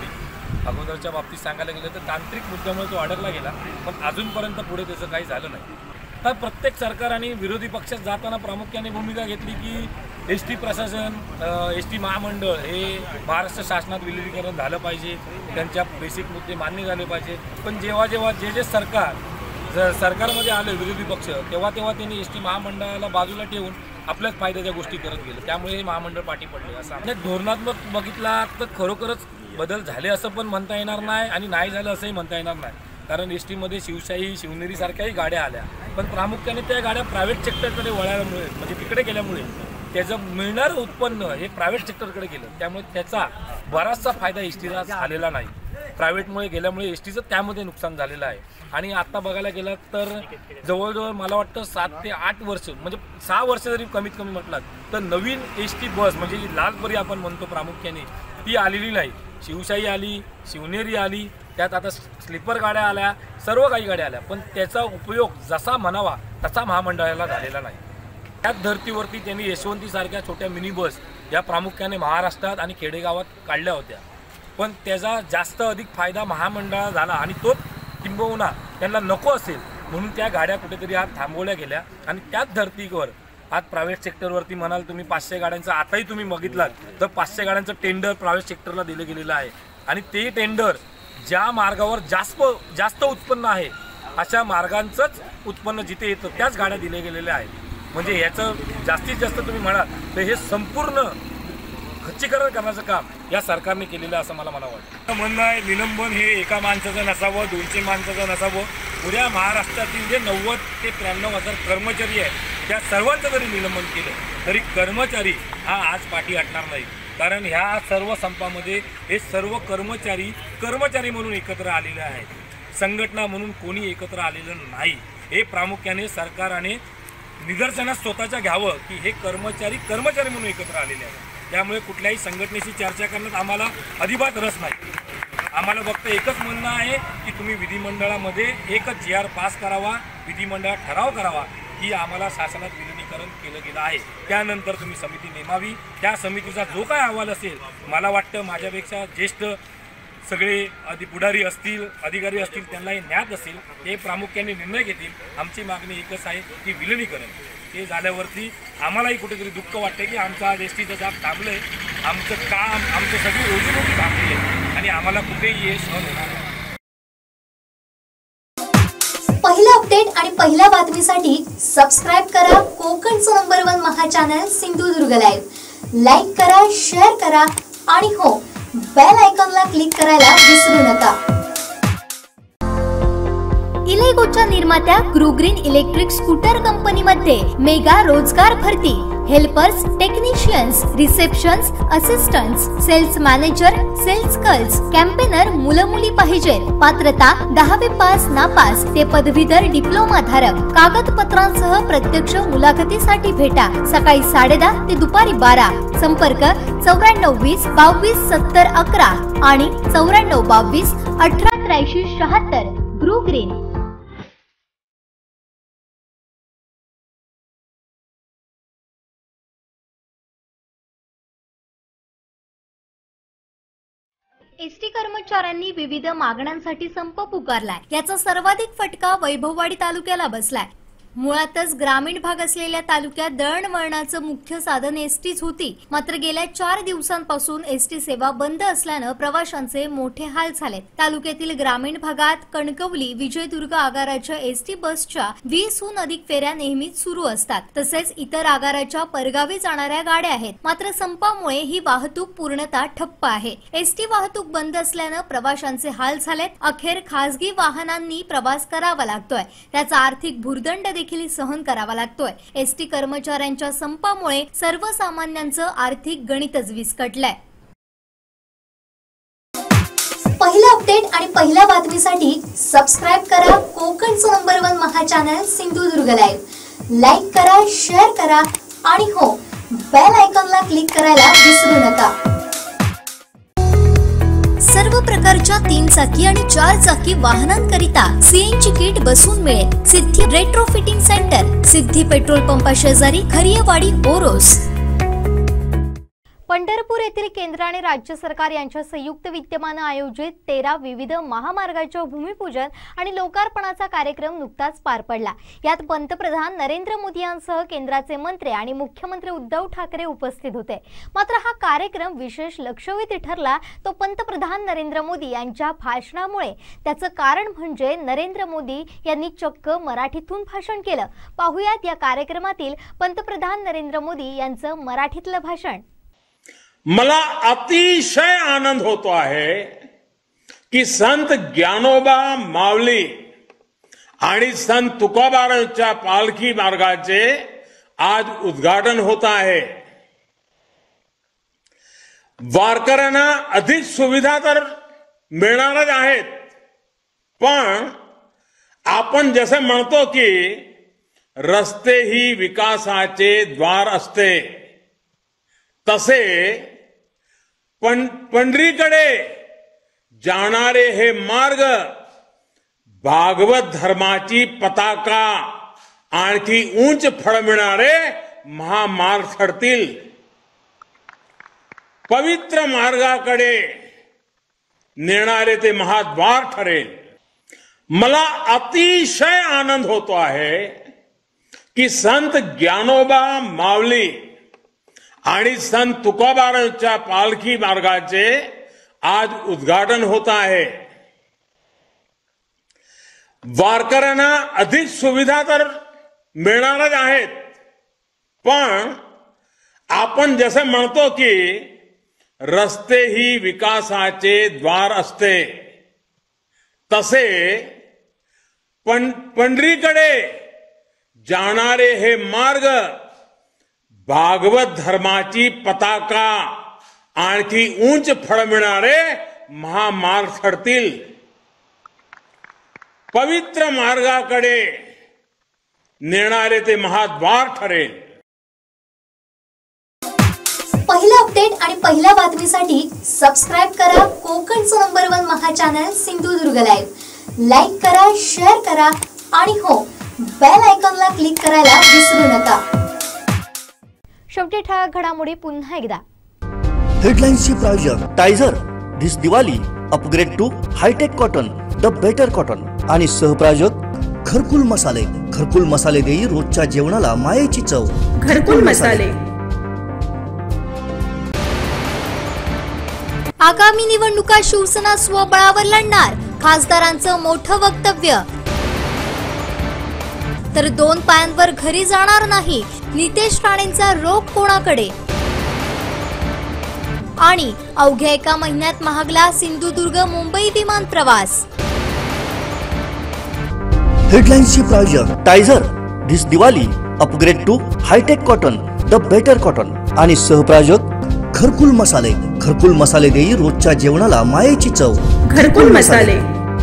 अगोदरच्या बाबतीत सांगायला गेलं तर तांत्रिक मुद्द्यामुळे तो अडकला गेला, पण अजूनपर्यंत पुढे त्याचं काही झालं नाही. तर प्रत्येक सरकार आणि विरोधी पक्षात जाताना प्रामुख्याने भूमिका घेतली की एस टी प्रशासन, एस टी महामंडळ हे महाराष्ट्र शासनात विलिनीकरण झालं पाहिजे, त्यांच्या बेसिक मुद्दे मान्य झाले पाहिजे. पण जेव्हा जेव्हा जे जे सरकार जर सरकारमध्ये आले विरोधी पक्ष, तेव्हा तेव्हा त्यांनी एस टी महामंडळाला बाजूला ठेवून आपल्याच फायद्याच्या गोष्टी करत गेले. त्यामुळे हे महामंडळ पाठी पडले. असं धोरणात्मक बघितला तर खरोखरच बदल झाले असं पण म्हणता येणार नाही आणि नाही झालं असंही म्हणता येणार नाही. कारण एस टीमध्ये शिवशाही, शिवनेरीसारख्याही गाड्या आल्या, पण प्रामुख्याने त्या गाड्या प्रायव्हेट सेक्टरकडे वळल्यामुळे, म्हणजे तिकडे गेल्यामुळे त्याचं मिळणारं उत्पन्न हे प्रायव्हेट सेक्टरकडे गेलं. त्यामुळे त्याचा बराचसा फायदा एस टीला झालेला नाही. प्रायव्हेटमुळे गेल्यामुळे एस टीचं त्यामध्ये नुकसान झालेलं आहे. आणि आता बघायला गेलं तर जवळजवळ मला वाटतं सात ते आठ वर्ष, म्हणजे सहा वर्ष जरी कमीत कमी म्हटलात तर नवीन एस टी बस म्हणजे जी लालपरी आपण म्हणतो प्रामुख्याने, ती आलेली नाही. शिवशाही आली, शिवनेरी आली, त्यात आता स्लीपर गाड्या आल्या, सर्व काही गाड्या आल्या, पण त्याचा उपयोग जसा म्हणावा तसा महामंडळाला झालेला नाही. त्याच धर्तीवरती त्यांनी यशवंतीसारख्या छोट्या मिनी बस या प्रामुख्याने महाराष्ट्रात आणि खेडेगावात काढल्या होत्या, पण त्याचा जास्त अधिक फायदा महामंडळाला झाला आणि तो किंबहुना त्यांना नको असेल म्हणून त्या गाड्या कुठेतरी आज थांबवल्या गेल्या. आणि त्याच धर्तीवर आज प्रायव्हेट सेक्टरवरती म्हणाल तुम्ही पाचशे गाड्यांचं, आताही तुम्ही बघितलात तर पाचशे गाड्यांचं टेंडर प्रायव्हेट सेक्टरला दिलं गेलेलं आहे. आणि ते टेंडर ज्या मार्गावर जास्त जास्त उत्पन्न आहे अशा मार्गांचंच उत्पन्न जिथे येतं त्याच गाड्या दिल्या गेलेल्या आहेत. म्हणजे याचं जास्तीत जास्त तुम्ही म्हणाल तर हे संपूर्ण खच्चीकरण करण्याचं काम या सरकारने केलेलं आहे असं मला मला वाटतं. म्हणणं आहे निलंबन हे एका माणसाचं नसावं, दोनशे माणसाचं नसावं. पुऱ्या महाराष्ट्रातील जे नव्वद ते त्र्याण्णव हजार कर्मचारी आहेत त्या सर्वांचं जरी निलंबन केलं तरी कर्मचारी हा आज पाठी हटणार नाही. कारण ह्या सर्व संपामध्ये हे सर्व कर्मचारी कर्मचारी म्हणून एकत्र आलेले आहेत, संघटना म्हणून कोणी एकत्र आलेलं नाही. हे प्रामुख्याने सरकारने निदर्शनास स्वतःच्या घ्यावं की हे कर्मचारी कर्मचारी म्हणून एकत्र आलेले आहेत. त्यामुळे कुठल्याही संघटनेशी चर्चा करण्यात आम्हाला अजिबात रस नाही. आम्हाला फक्त एकच म्हणणं आहे की तुम्ही विधिमंडळामध्ये एकच जी आर पास करावा, विधिमंडळात ठराव करावा की आम्हाला शासनात विलिनीकरण केलं गेलं आहे. त्यानंतर तुम्ही समिती नेमावी. त्या समितीचा जो काय अहवाल असेल, मला वाटतं माझ्यापेक्षा ज्येष्ठ सगळे अधि पुढारी असतील, अधिकारी असतील, त्यांनाही ज्ञात असेल, ते प्रामुख्याने निर्णय घेतील. आमची मागणी एकच आहे की विलिनीकरण हे झाल्यावरती आम्हालाही कुठेतरी दुःख वाटते की आमचा आज एस टीचं जाब थांबलं आहे, आमचं काम, आमचं सगळी रोजीरोटी थांबली आहे आणि आम्हाला कुठेही हे सहन होणार नाही.
पहिला अपडेट आणि पहिल्या बातमीसाठी सबस्क्राइब करा कोकणचं नंबर वन महा चॅनल सिंधुदुर्ग लाईव्ह. लाईक करा, शेअर करा आणि हो, बेल आयकॉनला क्लिक करायला विसरू नका. इलेगोच्या निर्मात्या ग्रुग्रीन इलेक्ट्रिक स्कूटर कंपनीमध्ये मेगा रोजगार भरती. Helpers, technicians, receptions, assistants, sales manager, sales girls, campaigner मुलं मुली पाहिजे. पात्रता दहावी पास नापास ते पदवीधर डिप्लोमा धारक. कागदपत्रांसह प्रत्यक्ष मुलाखतीसाठी भेटा. सकाळी साडेदहा ते दुपारी बारा. संपर्क चौऱ्याण्णव वीस बावीस सत्तर अकरा आणि चौऱ्याण्णव बावीस अठरा त्र्याऐंशी शहात्तर. ग्रुग्रीन. एसटी कर्मचाऱ्यांनी विविध मागण्यांसाठी संप पुकारलाय. याचा सर्वाधिक फटका वैभववाडी तालुक्याला बसलाय. मुळातच ग्रामीण भाग असलेल्या तालुक्यात दळणवळणाचं मुख्य साधन एसटीच होती. मात्र गेल्या चार दिवसांपासून एसटी सेवा बंद असल्यानं प्रवाशांचे मोठे हाल झालेत. तालुक्यातील ग्रामीण भागात कणकवली, विजयदुर्ग आगाराच्या एसटी बसच्या वीसहून अधिक फेऱ्या नेहमीच सुरू असतात. तसेच इतर आगाराच्या परगावी जाणाऱ्या गाड्या आहेत. मात्र संपामुळे ही वाहतूक पूर्णतः ठप्प आहे. एसटी वाहतूक बंद असल्यानं प्रवाशांचे हाल झालेत. अखेर खासगी वाहनांनी प्रवास करावा लागतोय. त्याचा आर्थिक भुर्दंड देखील सहन करावा लागतोय. एसटी कर्मचाऱ्यांच्या संपामुळे सर्वसामान्यांचं आर्थिक गणितच विस्कटलंय. पहिला अपडेट आणि पहिल्या बातमीसाठी सबस्क्राइब करा कोकणचं नंबर वन महा चॅनल सिंधुदुर्ग लाईव्ह. लाईक करा, शेअर करा आणि हो, बेल आयकॉनला क्लिक करायला विसरू नका. सर्व प्रकारच्या तीन चाकी आणि चार चाकी वाहनांकरिता सीएनजी किट बसून मिळेल. Siddhi retrofitting centre, Siddhi petrol पंपा शेजारी खरियवाडी ओरोस. पंढरपूर येथील केंद्र आणि राज्य सरकार यांच्या संयुक्त विद्यमाने आयोजित तेरा विविध महामार्गांचे भूमिपूजन आणि लोकार्पणाचा कार्यक्रम नुकताच पार पडला। यात पंतप्रधान नरेंद्र मोदी यांसह केंद्राचे मंत्री आणि मुख्यमंत्री उद्धव ठाकरे उपस्थित होते। मात्र हा कार्यक्रम विशेष लक्षवेधी ठरला तो पंतप्रधान नरेंद्र मोदी यांच्या भाषणामुळे। त्याचं कारण म्हणजे नरेंद्र मोदी यांनी चक्क मराठीतून भाषण केलं। पाहुयात या कार्यक्रमातील पंतप्रधान नरेंद्र मोदी यांचं मराठीतलं भाषण।
मला अतिशय आनंद होतो आहे की संत ज्ञानोबा माऊली आणि संत तुकोबारांच्या पालखी मार्गाचे आज उद्घाटन होत आहे। वारकऱ्यांना अधिक सुविधा तर मिळणारच आहेत, पण आपण जसे म्हणतो की रस्ते ही विकासाचे द्वार असते, तसे पण पंढरीकडे जाणारे हे मार्ग भागवत धर्माची पताका आणखी उंच फडविणारे महामार्ग ठरतील। पवित्र मार्गाकडे नेणारे ते महाद्वार ठरेल। मला अतिशय आनंद होतो आहे की संत ज्ञानोबा माऊली आणि संत तुकोबारांच्या पालखी मार्गाचे आज उद्घाटन होत आहे। वारकऱ्यांना अधिक सुविधा तर मिळणारच आहेत, पण आपण जसे म्हणतो की रस्ते ही विकासाचे द्वार असते, तसे पण पंढरीकडे जाणारे हे मार्ग भागवत धर्माची पताका आणखी उंच फडविणारे महामार्ग ठरतील। पवित्र मार्गाकडे नेणारे ते महाद्वार ठरेल।
पहिला अपडेट आणि पहिल्या बातमीसाठी सबस्क्राइब करा कोकणचं नंबर वन महा चॅनल सिंधुदुर्ग लाईव्ह। लाईक करा, शेअर करा आणि हो, बेल आयकॉनला क्लिक करायला विसरू नका। शेवटी ठळक घडामोडी पुन्हा एकदा।
हेडलाइन्सचे प्रायोजक टायझर this Diwali upgrade to hitech cotton the better cotton आणि सहप्रायोजक घरकुल मसाले। घरकुल मसाले देई रोजच्या जेवणाला मायेची चव।
घरकुल मसाले।
आगामी निवडणुका शिवसेना स्वबळावर लढणार, खासदारांचं मोठं वक्तव्य। तर दोन पायांवर घरी जाणार नाही, नितेश राणेंचा रोग कोणाकडे? आणि अवघ्या एका महिन्यात महागला सिंधुदुर्ग मुंबई विमान प्रवास।
हेडलाइन्सचे प्रायोजक टायझर this Diwali upgrade to hitech cotton the better cotton आणि सहप्रायोजक घरकुल मसाले। घरकुल मसाले देई रोजच्या जेवणाला मायेची चव।
घरकुल मसाले।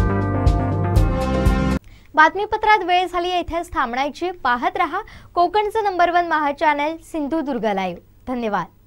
बातमीपत्रात वेळ झाली, इथेच थांबण्याची। पाहत रहा कोकणचं नंबर वन महा चॅनल सिंधुदुर्ग लाईव्ह। धन्यवाद।